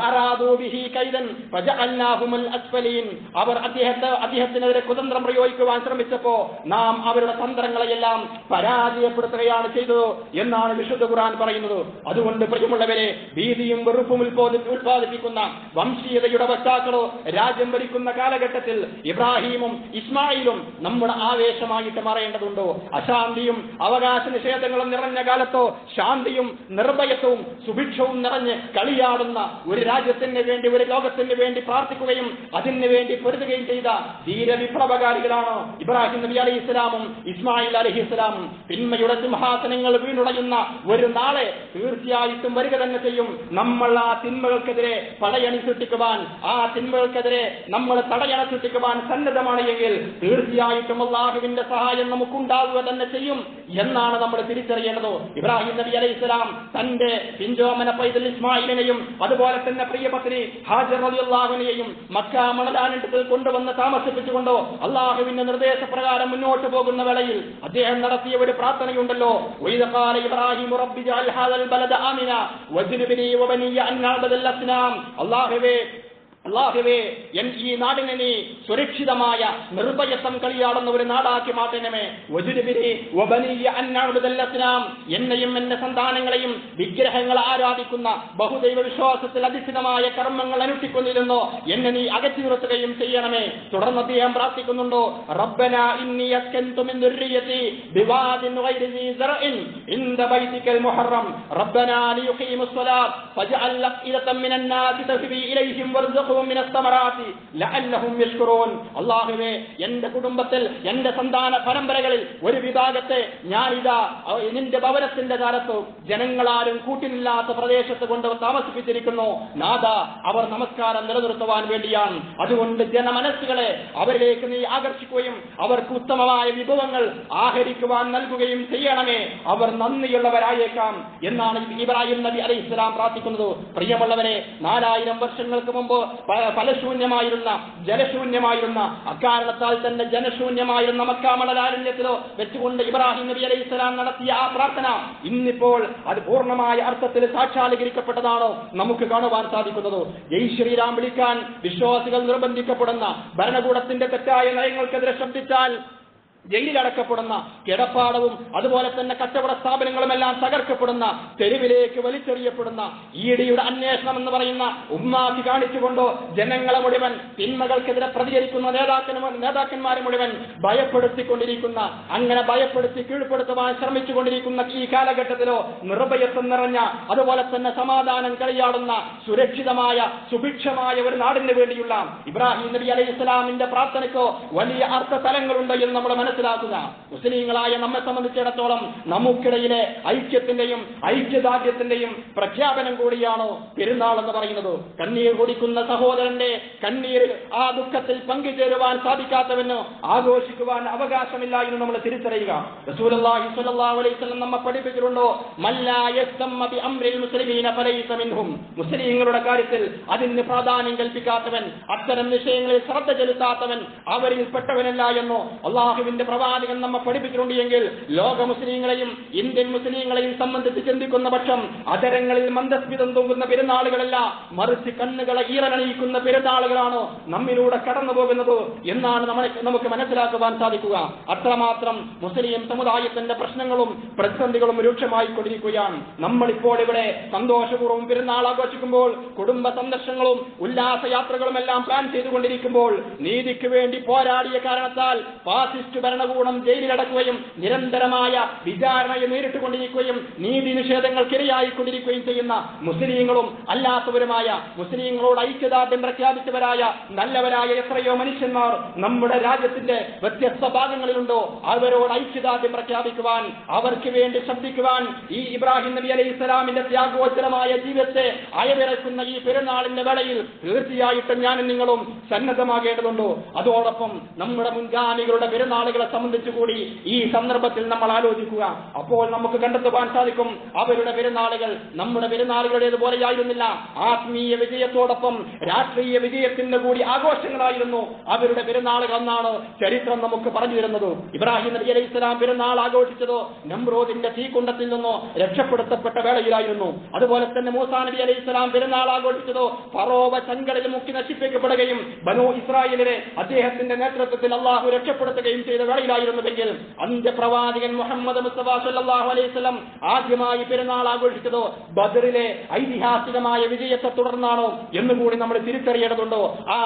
അവർ അദ്ദേഹത്തിനെതിരെ കുതന്ത്രം പ്രയോഗിക്കുവാൻ ശ്രമിച്ചപ്പോ നാം അവരുടെ തന്ത്രങ്ങളെയെല്ലാം പരാജയപ്പെടുത്തുകയാണ് ചെയ്തത് എന്നാണ് വിശുദ്ധ ഖുർആൻ പറയുന്നത്. അതുകൊണ്ട് പ്രിയമുള്ളവരെ, ഭീതിയും വെറുപ്പും ഉത്പാദിപ്പിക്കുന്ന വംശീയതയുടെ പശ്ചാത്തലോ രാജ്യം ഭരിക്കുന്ന കാലഘട്ടത്തിൽ ഇബ്രാഹിമും ഇസ്മായിലും നമ്മുടെ ആവേശമായിട്ട് മാറേണ്ടതുണ്ടോ? അശാന്തിയും അവകാശ നിഷേധങ്ങളും നിറഞ്ഞ കാലത്തോ ശാന്തിയും നിർഭയത്വവും സുഭിക്ഷവും നിറഞ്ഞ് കളിയാടുന്ന ഒരു രാജ്യത്തിന് വേണ്ടി, ഒരു ലോകത്തിന് വേണ്ടി പ്രാർത്ഥിക്കുകയും അതിനു വേണ്ടി പൊരുതുകയും ചെയ്ത ധീരവിപ്ലവകാരികളാണ് ഇബ്രാഹിം നബി അലൈഹി ഇസ്ലാമും ഇസ്മായിൽ അലൈഹി ഇസ്ലാമും. തിന്മയുടെ സിംഹാസനങ്ങൾ വീണുടയുന്ന ഒരു നാളെ തീർച്ചയായിട്ടും വരിക തന്നെ ചെയ്യും. നമ്മൾ ആ തിന്മകൾക്കെതിരെ പടയണി സൃഷ്ടിക്കുവാൻ, ആ തിന്മകൾക്കെതിരെ നമ്മൾ തടയണ സൃഷ്ടിക്കുവാൻ സന്നദ്ധമാണ് എങ്കിൽ തീർച്ചയായിട്ടും അല്ലാഹുവിന്റെ സഹായം നമുക്കുണ്ടാവുക തന്നെ ചെയ്യും എന്നാണ് നമ്മൾ തിരിച്ചറിയേണ്ടത്. ഇബ്രാഹിം നബി അലൈഹി ഇസ്ലാം തന്റെ പിഞ്ചോമന പൈതൽ ഇസ്മായിലിനെയും അതുപോലെ തന്നെ പ്രിയപത്നി ഹാജർ റളിയല്ലാഹുവിനെയും മക്ക മണലാനത്തിൽ കൊണ്ടുവന്ന് താമസിപ്പിച്ചുകൊണ്ടോ അള്ളാഹുവിന്റെ നിർദ്ദേശപ്രകാരം മുന്നോട്ട് പോകുന്ന വേളയിൽ അദ്ദേഹം നടത്തിയ ഒരു പ്രാർത്ഥനയുണ്ടല്ലോ, അല്ലാഹുവേ, ഈ നാടിനെ നീ സുരക്ഷിതമായ നിർഭയത്വം കളിയാടുന്ന ഒരു നാടാക്കി മാറ്റണമേ. എന്നെയും എന്റെ സന്താനങ്ങളെയും വിഗ്രഹങ്ങൾ ആരാധിക്കുന്ന ബഹുദൈവ വിശ്വാസത്തിൽ അധിഷ്ഠിതമായ കർമ്മങ്ങൾ അനുഷ്ഠിക്കുന്നില്ലെന്നോ എന്നെ നീ അകറ്റി നിർത്തുകയും ചെയ്യണമേ. തുടർന്ന് അദ്ദേഹം പ്രാർത്ഥിക്കുന്നുണ്ടോ, റബ്ബനാ ഇന്നി അസ്കൻതു മിൻ ദുർരിയതി ബിവാദിൻ ഗൈരി ദീ സറഇൻ ഇൻദ ബൈതിക്കൽ മുഹറം റബ്ബനാ ലിയുഖീമുസ് സ്വലാത്ത് ഫജ്അൽ അഫ്ഇദതൻ മിനൻ നാസി തഹ്വി ഇലൈഹിം വർസുഖ് വറസഖ്തുഹും മിനസ്സമറാത്തി ലഅല്ലഹും യശ്കുറൂൻ. അല്ലാഹുവേ, എന്റെ കുടുംബത്തിൽ എന്റെ സന്താന പരമ്പരകളിൽ ഒരു വിഭാഗത്തെ ഞാനിതാ നിന്റെ ഭവനത്തിന്റെ കാലത്ത് ജനങ്ങളാരും കൂട്ടിനില്ലാത്ത പ്രദേശത്ത് കൊണ്ട് താമസിപ്പിച്ചിരിക്കുന്നു. നാഥ, അവർ നമസ്കാരം നിലനിർത്തുവാൻ വേണ്ടിയാണ്. അതുകൊണ്ട് ജനമനസ്സുകളെ അവരിലേക്ക് നീ ആകർഷിക്കുകയും അവർക്ക് ഉത്തമമായ വിഭവങ്ങൾ ആഹരിക്കുവാൻ നൽകുകയും ചെയ്യണമേ. അവർ നന്ദിയുള്ളവരായേക്കാം എന്നാണ് ഇബ്രാഹിം നബി അലൈഹിസ്സലാം പ്രാർത്ഥിക്കുന്നത്. പ്രിയമുള്ളവരെ, 4000 വർഷങ്ങൾക്ക് മുമ്പ് ഫലശൂന്യമായിരുന്ന ജലശൂന്യമായിരുന്ന അക്കാരണത്താൽ തന്നെ ജനശൂന്യമായിരുന്ന മക്ക മണലാരണ്യത്തിലോ വെച്ചുകൊണ്ട് ഇബ്രാഹിം നബി അലൈഹിസ്സലാം നടത്തിയ ആ പ്രാർത്ഥന ഇന്നിപ്പോൾ അത് പൂർണ്ണമായ അർത്ഥത്തിൽ സാക്ഷാത്കരിക്കപ്പെട്ടതാണോ നമുക്ക് കാണുവാൻ സാധിക്കുന്നത്. ജയ് ശ്രീരാം വിളിക്കാൻ വിശ്വാസികൾ നിർബന്ധിക്കപ്പെടുന്ന ഭരണകൂടത്തിന്റെ തെറ്റായ നയങ്ങൾക്കെതിരെ ശബ്ദിച്ചാൽ ജയിലിലടക്കപ്പെടുന്ന, കിടപ്പാടവും അതുപോലെ തന്നെ കച്ചവട സ്ഥാപനങ്ങളുമെല്ലാം തകർക്കപ്പെടുന്ന, തെരുവിലേക്ക് വലിച്ചെറിയപ്പെടുന്ന, ഈഡിയുടെ അന്വേഷണം എന്ന് പറയുന്ന ഉമ്മാക്കി കാണിച്ചുകൊണ്ടോ ജനങ്ങളെ മുഴുവൻ തിന്മകൾക്കെതിരെ പ്രതികരിക്കുന്ന നേതാക്കന്മാരെ മുഴുവൻ ഭയപ്പെടുത്തിക്കൊണ്ടിരിക്കുന്ന, അങ്ങനെ ഭയപ്പെടുത്തി കീഴ്പ്പെടുത്തുവാൻ ശ്രമിച്ചുകൊണ്ടിരിക്കുന്ന ഈ കാലഘട്ടത്തിലോ നിർഭയത്വം നിറഞ്ഞ അതുപോലെ തന്നെ സമാധാനം കളിയാടുന്ന സുരക്ഷിതമായ സുഭിക്ഷമായ ഒരു നാടിന് വേണ്ടിയുള്ള ഇബ്രാഹിം നബി അലൈഹി ഇസ്ലാമിന്റെ പ്രാർത്ഥനയ്ക്കോ വലിയ അർത്ഥതലങ്ങളുണ്ട് എന്ന് നമ്മൾ മനസ്സിലാക്കുക. മുസ്ലിങ്ങളായ നമ്മെ സംബന്ധിച്ചിടത്തോളം നമുക്കിടയിലെ ഐക്യത്തിന്റെയും ഐക്യദാർഢ്യത്തിന്റെയും പ്രഖ്യാപനം കൂടിയാണോ പെരുന്നാൾ എന്ന് പറയുന്നത്. കണ്ണീർ കുടിക്കുന്ന സഹോദരന്റെ കണ്ണീരിൽ ആ ദുഃഖത്തിൽ പങ്കുചേരുവാൻ സാധിക്കാത്തവന് ആഘോഷിക്കുവാൻ അവകാശമില്ല എന്ന് നമ്മൾ തിരിച്ചറിയുക. റസൂലുള്ളാഹി സ്വല്ലല്ലാഹു അലൈഹി വസല്ലം നമ്മെ പഠിപ്പിച്ചിട്ടുണ്ടോ, മല്ലാ യസ്തമ്മ ബി അംരിൽ മുസ്ലിമീന ഫലൈസ മിൻഹും. മുസ്ലിങ്ങളുടെ കാര്യത്തിൽ അതിന് പ്രാധാന്യം കൽപ്പിക്കാത്തവൻ, അത്തരം വിഷയങ്ങളിൽ ശ്രദ്ധ ചെലുത്താത്തവൻ അവരിൽപ്പെട്ടവനല്ല എന്നോ അള്ളാഹുവിന്റെ പ്രവാചകൻ നമ്മെ പഠിപ്പിച്ചിട്ടുണ്ട്. എങ്കിൽ ലോക മുസ്ലിങ്ങളെയും ഇന്ത്യൻ മുസ്ലിങ്ങളെയും സംബന്ധിച്ച് ചിന്തിക്കുന്ന പക്ഷം അതരങ്ങളിൽ മന്ദസ്മിതം തൂങ്ങുന്ന പെരുന്നാളുകളല്ല, മറിച്ച് കണ്ണുകളെ ഈറനണിയിക്കുന്ന പെരുന്നാളുകളാണോ നമ്മിലൂടെ കടന്നു പോകുന്നത് എന്നാണ് നമുക്ക് മനസ്സിലാക്കുവാൻ സാധിക്കുക. അത്രമാത്രം മുസ്ലിം സമുദായത്തിന്റെ പ്രശ്നങ്ങളും പ്രതിസന്ധികളും രൂക്ഷമായിക്കൊണ്ടിരിക്കുകയാണ്. നമ്മളിപ്പോൾ ഇവിടെ സന്തോഷപൂർവ്വം പെരുന്നാൾ ആഘോഷിക്കുമ്പോൾ, കുടുംബ സന്ദർശനങ്ങളും ഉല്ലാസയാത്രകളും എല്ലാം പ്ലാൻ ചെയ്തുകൊണ്ടിരിക്കുമ്പോൾ, നീതിക്ക് വേണ്ടി പോരാടിയ കാരണത്താൽ ഫാസിസ്റ്റ് ഭരണകൂടം ജയിലിലടക്കുകയും നിരന്തരമായ വിചാരണയെ നേരിട്ടുകൊണ്ടിരിക്കുകയും നീതി നിഷേധങ്ങൾക്കിരയായിക്കൊണ്ടിരിക്കുകയും ചെയ്യുന്ന മുസ്ലിങ്ങളും അല്ലാത്തവരുമായ മുസ്ലിങ്ങളോട് ഐക്യദാർഢ്യം പ്രഖ്യാപിച്ചവരായ നല്ലവരായ എത്രയോ മനുഷ്യന്മാർ നമ്മുടെ രാജ്യത്തിന്റെ വ്യത്യസ്ത ഭാഗങ്ങളിലുണ്ടോ അവരോട് ഐക്യദാർഢ്യം പ്രഖ്യാപിക്കുവാൻ, അവർക്ക് വേണ്ടി ശബ്ദിക്കുവാൻ ഈ ഇബ്രാഹിം നബി അലൈഹി ഇസ്ലാമിന്റെ ത്യാഗോജ്ജലമായ ജീവിതത്തെ അയവിറക്കുന്ന ഈ പെരുന്നാളിന്റെ വേളയിൽ തീർച്ചയായിട്ടും ഞാനും നിങ്ങളും സന്നദ്ധമാകേണ്ടതുണ്ടോ. അതോടൊപ്പം നമ്മുടെ മുൻഗാമികളുടെ പെരുന്നാളുകളെ സംബന്ധിച്ചു കൂടി ഈ സന്ദർഭത്തിൽ നമ്മൾ ആലോചിക്കുക. അപ്പോൾ നമുക്ക് കണ്ടെത്തുവാൻ സാധിക്കും അവരുടെ പെരുന്നാളുകൾ നമ്മുടെ പെരുന്നാളുകളുടേതുപോലെയായിരുന്നില്ല. ആത്മീയ വിജയത്തോടൊപ്പം രാഷ്ട്രീയ വിജയത്തിന്റെ കൂടി ആഘോഷങ്ങളായിരുന്നു അവരുടെ പെരുന്നാളുകൾ എന്നാണ് ചരിത്രം നമുക്ക് പറഞ്ഞു തരുന്നത്. ഇബ്രാഹിം നബി അലൈഹി ഇസ്ലാം പെരുന്നാൾ ആഘോഷിച്ചതോ നമ്രൂദിന്റെ തീക്കുണ്ടത്തിൽ നിന്നോ രക്ഷപ്പെടുത്തപ്പെട്ട വേളയിലായിരുന്നു. അതുപോലെ തന്നെ മൂസാ നബി അലൈഹി ഇസ്ലാം പെരുന്നാൾ ആഘോഷിച്ചതോ ഫറോവ ചങ്കടലിൽ മുക്കി നശിപ്പിക്കപ്പെടുകയും ബനൂ ഇസ്രായേലിനെ അദ്ദേഹത്തിന്റെ നേതൃത്വത്തിൽ അള്ളാഹു രക്ഷപ്പെടുത്തുകയും ചെയ്ത വേളയിലായിരുന്നുവെങ്കിൽ അന്ത്യപ്രവാചകൻ മുഹമ്മദ് മുസ്തഫ സല്ലല്ലാഹു അലൈഹി വസല്ലം ആദ്യമായി പെരുന്നാൾ ആഘോഷിച്ചതോ ബദറിലെ ഐതിഹാസികമായ വിജയത്തെ തുടർന്നാണോ എന്നുകൂടി നമ്മൾ തിരിച്ചറിയേണ്ടതുണ്ടോ. ആ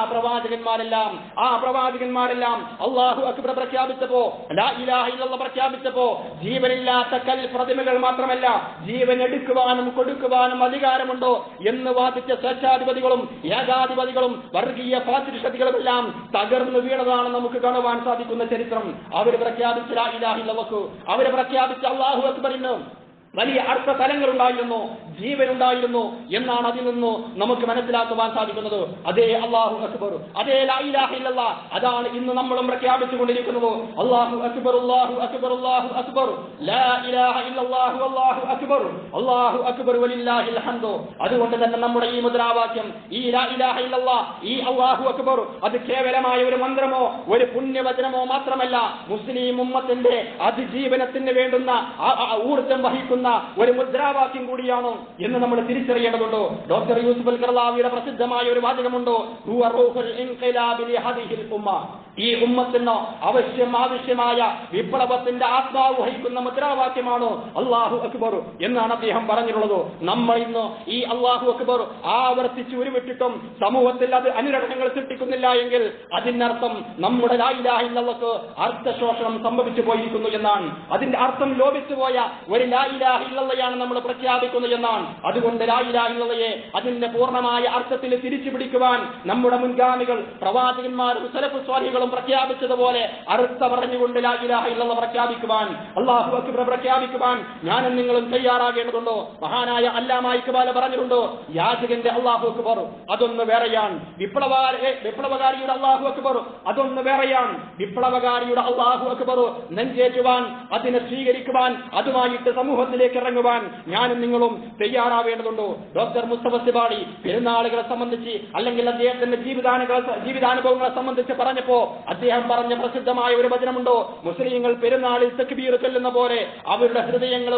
പ്രവാചകന്മാരെല്ലാം അല്ലാഹു അക്ബർ പ്രഖ്യാപിച്ചപ്പോ, ലാ ഇലാഹ ഇല്ലല്ലാഹ് പ്രഖ്യാപിച്ചപ്പോ ജീവനില്ലാത്ത കൽ പ്രതിമകൾ മാത്രമല്ല ജീവൻ എടുക്കുവാനും കൊടുക്കുവാനും അധികാരമുണ്ടോ എന്ന് വാദിച്ച സ്വേച്ഛാധിപതികളും ഏകാധിപതികളും വർഗീയ ഫാസിസ്റ്റുകളുമെല്ലാം തകർന്നു വീണതാണ് നമുക്ക് കാണുവാൻ സാധിക്കുന്ന ചരിത്രം. അവർ പ്രഖ്യാപിച്ച ലാ ഇലാഹ ഇല്ലല്ലാഹ്, അവർ പ്രഖ്യാപിച്ച അല്ലാഹു അക്ബറിന് വലിയ അർത്ഥതലങ്ങൾ ഉണ്ടായിരുന്നു, ജീവനുണ്ടായിരുന്നു എന്നാണ് അതിൽ നിന്ന് നമുക്ക് മനസ്സിലാക്കുവാൻ സാധിക്കുന്നത്. അതേ അല്ലാഹു അക്ബർ, അതേ ലാ ഇലാഹ ഇല്ലല്ലാഹ്, അതാണ് ഇന്ന് നമ്മളും പ്രഖ്യാപിച്ചുകൊണ്ടിരിക്കുന്നത്. അല്ലാഹു അക്ബർ, അല്ലാഹു അക്ബർ, അല്ലാഹു അക്ബർ, ലാ ഇലാഹ ഇല്ലല്ലാഹു അല്ലാഹു അക്ബർ, അല്ലാഹു അക്ബർ വലില്ലാഹിൽ ഹംദ്. അതുകൊണ്ട് തന്നെ നമ്മുടെ ഈ മുദ്രാവാക്യം, ഈ ലാ ഇലാഹ ഇല്ലല്ലാഹ്, ഈ അല്ലാഹു അക്ബർ, അത് കേവലമായ ഒരു മന്ത്രമോ ഒരു പുണ്യവചനമോ മാത്രമല്ല, മുസ്ലിം ഉമ്മത്തിന്റെ അതിജീവനത്തിന് വേണ്ടുന്ന ഊർജ്ജം വഹിക്കുന്ന ഒരു മുദ്രാവാക്യം കൂടിയാണോ എന്ന് നമ്മൾ തിരിച്ചറിയേണ്ടതുണ്ടോ. ഡോക്ടർ യൂസുഫ് അൽ ഖർളാവിയുടെ പ്രസിദ്ധമായ ഒരു വാചകമുണ്ടോ, ഹുവ റൂഹുൽ ഇൻഖിലാബി ലിഹദിഹിൽ ഉമ്മ. ഈ ഉമ്മത്തിന് ആവശ്യമായ വിപ്ലവത്തിന്റെ ആത്മാവ് വഹിക്കുന്ന മുദ്രാവാക്യമാണോ അല്ലാഹു അക്ബർ എന്നാണ് അദ്ദേഹം പറഞ്ഞിട്ടുള്ളത്. നമ്മൾ ഇന്ന് ഈ അല്ലാഹു അക്ബർ ആവർത്തിച്ച് ഉരുവിട്ടിട്ടും സമൂഹത്തിൽ അത് അനുരണനങ്ങൾ സൃഷ്ടിക്കുന്നില്ല എങ്കിൽ അതിനർത്ഥം നമ്മുടെ ലാ ഇലാഹ ഇല്ലല്ലാഹ് അർത്ഥശോഷണം സംഭവിച്ചു പോയിരിക്കുന്നു എന്നാണ്. അതിന്റെ അർത്ഥം ലോപിച്ചുപോയ ഒരു ലാ ഇലാഹ ഇലാഹ ഇല്ലല്ലാഹയാണ് നമ്മൾ പ്രഖ്യാപിക്കുന്നത് എന്നാണ്. അതുകൊണ്ട് ലാ ഇലാഹ ഇല്ലല്ലാഹയെ അതിന്റെ പൂർണ്ണമായ അർത്ഥത്തിൽ തിരിച്ചു പിടിക്കുവാൻ നമ്മുടെ മുൻഗാമികൾ പ്രവാചകന്മാരും സലഫ് സ്വാലിഹുകളും പ്രഖ്യാപിച്ചതുപോലെ അർത്ഥം പറഞ്ഞുകൊണ്ട് ലാ ഇലാഹ ഇല്ലല്ലാഹ് പ്രഖ്യാപിക്കുവാൻ, അല്ലാഹു അക്ബർ പ്രഖ്യാപിക്കുവാൻ ഞാനും നിങ്ങളും തയ്യാറാകേണ്ടതുണ്ടോ? മഹാനായ അല്ലാമ ഇഖ്ബാൽ പറഞ്ഞിട്ടുണ്ടോ, യാചകന്റെ അല്ലാഹു അക്ബർ അതൊന്ന് വേറെയാണ്, വിപ്ലവകാരിയുടെ അല്ലാഹു അക്ബർ അതൊന്ന് വേറെയാണ്. വിപ്ലവകാരിയുടെ അല്ലാഹു അക്ബർ നെഞ്ചേറ്റുവാൻ, അതിനെ സ്വീകരിക്കുവാൻ, അതുമായിട്ട് സമൂഹത്തിലേക്ക് ഇറങ്ങുവാൻ ഞാനും നിങ്ങളും തയ്യാറാവേണ്ടതുണ്ടോ? ഡോക്ടർ മുസ്തഫ സിബാടി പെരുന്നാളുകളെ സംബന്ധിച്ച് അല്ലെങ്കിൽ അദ്ദേഹത്തിന്റെ ജീവിതാനുഭവങ്ങളെ സംബന്ധിച്ച് പറഞ്ഞപ്പോ അദ്ദേഹം പറഞ്ഞ പ്രസിദ്ധമായ ഒരു വചനമുണ്ടോ, മുസ്ലിങ്ങൾ പെരുന്നാളിൽ തക്ബീർ ചൊല്ലുന്ന പോലെ അവരുടെ ഹൃദയങ്ങൾ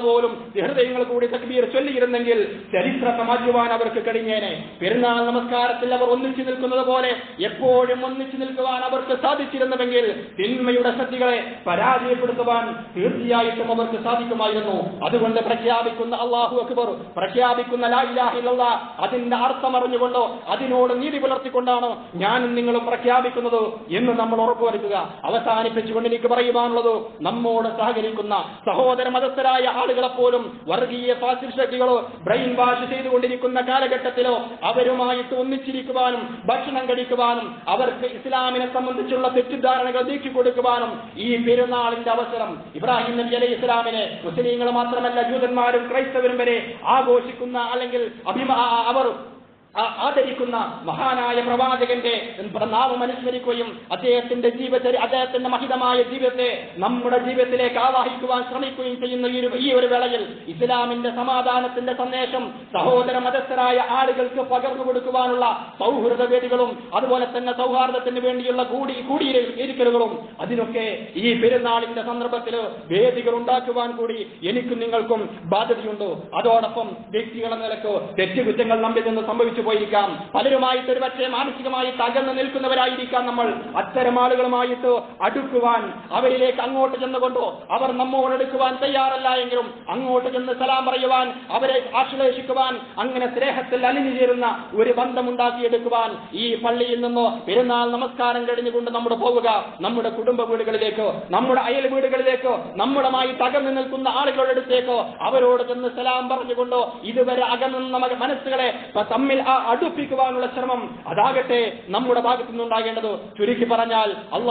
കൂടി തക്ബീർ ചൊല്ലിയിരുന്നെങ്കിൽ ചരിത്രത്തെ മാറ്റുവാൻ അവർക്ക് കഴിഞ്ഞേനെ. പെരുന്നാൾ നമസ്കാരത്തിൽ അവർ ഒന്നിച്ചു നിൽക്കുന്നത് പോലെ എപ്പോഴും ഒന്നിച്ചു നിൽക്കുവാൻ അവർക്ക് സാധിച്ചിരുന്നുവെങ്കിൽ തിന്മയുടെ ശക്തികളെ പരാജയപ്പെടുത്തുവാൻ തീർച്ചയായിട്ടും അവർക്ക് സാധിക്കുമായിരുന്നു. അതുകൊണ്ട് പ്രഖ്യാപിക്കുന്ന അല്ലാഹു അക്ബർ, പ്രഖ്യാപിക്കുന്ന ലാ ഇലാഹ ഇല്ലല്ലാഹ് അതിന്റെ അർത്ഥം അറിഞ്ഞുകൊണ്ടോ അതിനോട് നീതി പുലർത്തിക്കൊണ്ടാണ് ഞാനും നിങ്ങളും പ്രഖ്യാപിക്കുന്നത് എന്ന് നമ്മൾ ഉറപ്പുവരുത്തുക. അവസാനിപ്പിച്ചുകൊണ്ട് എനിക്ക് പറയുവാനുള്ളത്, നമ്മോട് സഹകരിക്കുന്ന സഹോദര മതസ്ഥരായ ആളുകളെപ്പോലും വർഗീയ ഫാസിസ്റ്റ് ശക്തികളോ ബ്രെയിൻ വാഷ് ചെയ്തുകൊണ്ടിരിക്കുന്ന കാലഘട്ടത്തിലോ അവരുമായിട്ട് ഒന്നിച്ചിരിക്കുവാനും ഭക്ഷണം കഴിക്കുവാനും അവർക്ക് ഇസ്ലാമിനെ സംബന്ധിച്ചുള്ള തെറ്റിദ്ധാരണകൾ നീക്കിക്കൊടുക്കുവാനും ഈ പെരുന്നാളിന്റെ അവസരം ഇബ്രാഹിം നബി അലൈഹി ഇസ്ലാമിനെ മുസ്ലിങ്ങൾ മാത്രമല്ല ജൂതന്മാരും ക്രൈസ്തവരും വരെ ആഘോഷിക്കുന്ന അല്ലെങ്കിൽ അവർ ആദരിക്കുന്ന മഹാനായ പ്രവാചകന്റെ നാമം അനുസ്മരിക്കുകയും അദ്ദേഹത്തിന്റെ മഹിതമായ ജീവിതത്തെ നമ്മുടെ ജീവിതത്തിലേക്ക് ആവാഹിക്കുവാൻ ശ്രമിക്കുകയും ചെയ്യുന്ന ഈ ഒരു വേളയിൽ ഇസ്ലാമിന്റെ സമാധാനത്തിന്റെ സന്ദേശം സഹോദര മതസ്ഥരായ ആളുകൾക്ക് പകർന്നു കൊടുക്കുവാനുള്ള സൗഹൃദ വേദികളും അതുപോലെ തന്നെ സൗഹാർദ്ദത്തിന് വേണ്ടിയുള്ള കൂടിയിരിക്കലുകളും അതിനൊക്കെ ഈ പെരുന്നാളിന്റെ സന്ദർഭത്തിൽ വേദികൾ ഉണ്ടാക്കുവാൻ കൂടി എനിക്കും നിങ്ങൾക്കും ബാധ്യതയുണ്ട്. അതോടൊപ്പം വ്യക്തികളെ നിലക്കോ തെറ്റുകുറ്റങ്ങൾ നമ്മിൽ നിന്ന് സംഭവിച്ചു പോയിരിക്കാം, പലരുമായിട്ട് ഒരുപക്ഷെ മാനസികമായി തകർന്നു നിൽക്കുന്നവരായിരിക്കാം നമ്മൾ. അത്തരം ആളുകളുമായിട്ട് അടുക്കുവാൻ, അവരിലേക്ക് അങ്ങോട്ട് ചെന്നുകൊണ്ടോ അവർ നമ്മോടെടുക്കുവാൻ തയ്യാറല്ല എങ്കിലും അങ്ങോട്ട് ചെന്ന് സലാം പറയുവാൻ, അവരെ ആശ്ലേഷിക്കുവാൻ, അങ്ങനെ സ്നേഹത്തിൽ അലിഞ്ഞു ചേരുന്ന ഒരു ബന്ധമുണ്ടാക്കിയെടുക്കുവാൻ ഈ പള്ളിയിൽ നിന്നോ പെരുന്നാൾ നമസ്കാരം കഴിഞ്ഞുകൊണ്ട് നമ്മൾ പോവുക. നമ്മുടെ കുടുംബ വീടുകളിലേക്കോ നമ്മുടെ അയൽ വീടുകളിലേക്കോ നമ്മുടെമായി തകർന്നു നിൽക്കുന്ന ആളുകളുടെ അടുത്തേക്കോ അവരോട് ചെന്ന് സലാം പറഞ്ഞുകൊണ്ടോ ഇതുവരെ അകന്നുന്ന മനസ്സുകളെ തമ്മിൽ അടുപ്പിക്കുവാനുള്ള ശ്രമം അതാകട്ടെ നമ്മുടെ ഭാഗത്തു നിന്നുണ്ടാകേണ്ടത്. ചുരുക്കി പറഞ്ഞാൽ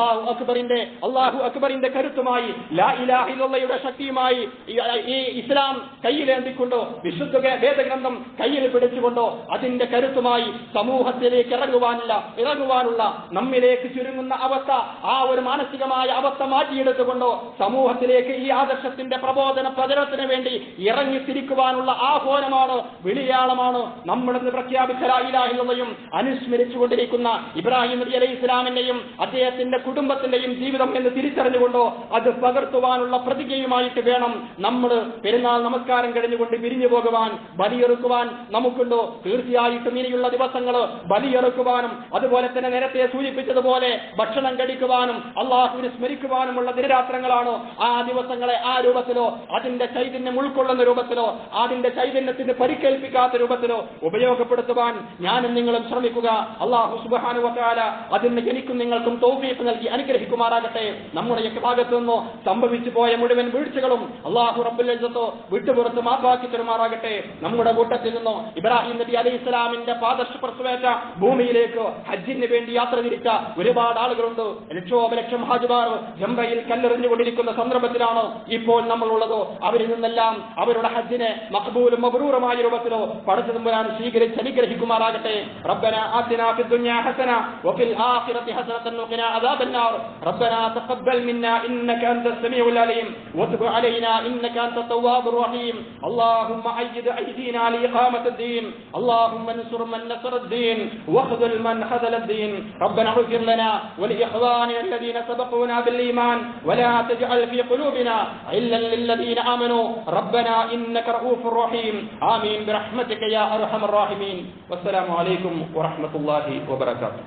അല്ലാഹു അക്ബറിന്റെ കരുത്തുമായി ലാ ഇലാഹ ഇല്ലല്ലാഹയുടെ ശക്തിയുമായി ഈ ഇസ്ലാം കയ്യിലേന്തിക്കൊണ്ടോ വിശുദ്ധ വേദഗ്രന്ഥം കയ്യിൽ പിടിച്ചുകൊണ്ടോ അതിന്റെ കരുത്തുമായി സമൂഹത്തിലേക്ക് ഇറങ്ങുവാനുള്ള നമ്മിലേക്ക് ചുരുങ്ങുന്ന അവസ്ഥ, ആ ഒരു മാനസികമായ അവസ്ഥ മാറ്റിയെടുത്തുകൊണ്ടോ സമൂഹത്തിലേക്ക് ഈ ആദർശത്തിന്റെ പ്രചരണത്തിന് വേണ്ടി ഇറങ്ങിത്തിരിക്കുവാനുള്ള ആഹ്വാനമാണ്, വിളിയാളമാണ് നമ്മുടെ പ്രഖ്യാപിച്ച ലാ ഇലാഹ ഇല്ലല്ലാഹയും അനുസ്മരിച്ചുകൊണ്ടിരിക്കുന്ന ഇബ്രാഹിം നബി അലൈഹി ഇസ്ലാമിന്റെയും അദ്ദേഹത്തിന്റെ കുടുംബത്തിന്റെയും ജീവിതം എന്ന് തിരിച്ചറിഞ്ഞുകൊണ്ടോ അത് പകർത്തുവാനുള്ള പ്രതിജ്ഞയുമായിട്ട് വേണം നമ്മൾ പെരുന്നാൾ നമസ്കാരം കഴിഞ്ഞുകൊണ്ട് പിരിഞ്ഞു പോകുവാൻ. ബലിയെറുക്കുവാൻ നമുക്കുണ്ടോ? തീർച്ചയായിട്ടും ഇനിയുള്ള ദിവസങ്ങൾ ബലിയെറുക്കുവാനും അതുപോലെ തന്നെ നേരത്തെ സൂചിപ്പിച്ചതുപോലെ ഭക്ഷണം കഴിക്കുവാനും അള്ളാഹുവിനെ സ്മരിക്കുവാനുമുള്ള ദിനരാത്രങ്ങളാണ്. ആ ദിവസങ്ങളെ ആ രൂപത്തിലോ അതിന്റെ ചൈതന്യം ഉൾക്കൊള്ളുന്ന രൂപത്തിലോ അതിന്റെ ചൈതന്യത്തിന് പരിക്കേൽപ്പിക്കാത്ത രൂപത്തിലോ ഉപയോഗപ്പെടുത്തുവാൻ ഞാനും നിങ്ങളും ശ്രമിക്കുക. അല്ലാഹു സുബ്ഹാനഹു വ തആല അതിന് എനിക്കും നിങ്ങൾക്കും തൗഫീഖ് നൽകി അനുഗ്രഹിക്കുമാറാകട്ടെ. നമ്മുടെയൊക്കെ ഭാഗത്തു നിന്നോ സംഭവിച്ചു പോയ മുഴുവൻ വീഴ്ചകളും അല്ലാഹു റബ്ബുൽ ഇസ്സത്ത് വിട്ടുപുറത്ത് മാപ്പാക്കി തരുമാറാകട്ടെ. നമ്മുടെ കൂട്ടത്തിൽ നിന്നോ ഇബ്രാഹിം നബി അലൈഹി ഇസ്ലാമിന്റെ പാദസ്പർശമേറ്റ ഭൂമിയിലേക്ക് ഹജ്ജിന് വേണ്ടി യാത്ര തിരിച്ച ഒരുപാട് ആളുകളുണ്ട്. ലക്ഷോപലക്ഷം ഹാജിമാർ ജംറയിൽ കല്ലെറിഞ്ഞുകൊണ്ടിരിക്കുന്ന സന്ദർഭത്തിലാണ് ഇപ്പോൾ നമ്മളുള്ളത്. അവരിൽ നിന്നെല്ലാം അവരുടെ ഹജ്ജിനെ മഖ്ബൂലും മബ്റൂറുമായ രൂപത്തിലോ പടച്ചതമ്പുരാൻ സ്വീകരിച്ച് അനുഗ്രഹിക്കുമാറാകട്ടെ. റബ്ബനാ ആതിനാ ഫിദ് ദുനിയാ ഹസന വഫിൽ ആഖിറതി ഹസനതൻ വഖിനാ അദാബന്നാർ. റബ്ബനാ തഖബ്ബൽ മിന്നാ ഇന്നക അൻതസ് സമീഉൽ അലീം വതുബ് അലൈനാ ഇന്നക അൻതത് തവ്വാബുർ റഹീം. اللهم أيد أيدينا لإقامة الدين، اللهم انصر من نصر الدين واخذل من خذل الدين. ربنا اغفر لنا ولإخواننا الذين سبقونا بالإيمان ولا تجعل في قلوبنا غلا للذين آمنوا ربنا إنك رؤوف رحيم. آمين برحمتك يا أرحم الراحمين. والسلام عليكم ورحمة الله وبركاته.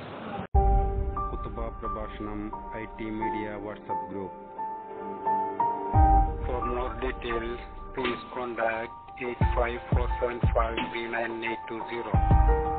കുത്തുബ പ്രഭാഷണം IT Media WhatsApp group. For more details, please contact 854753980.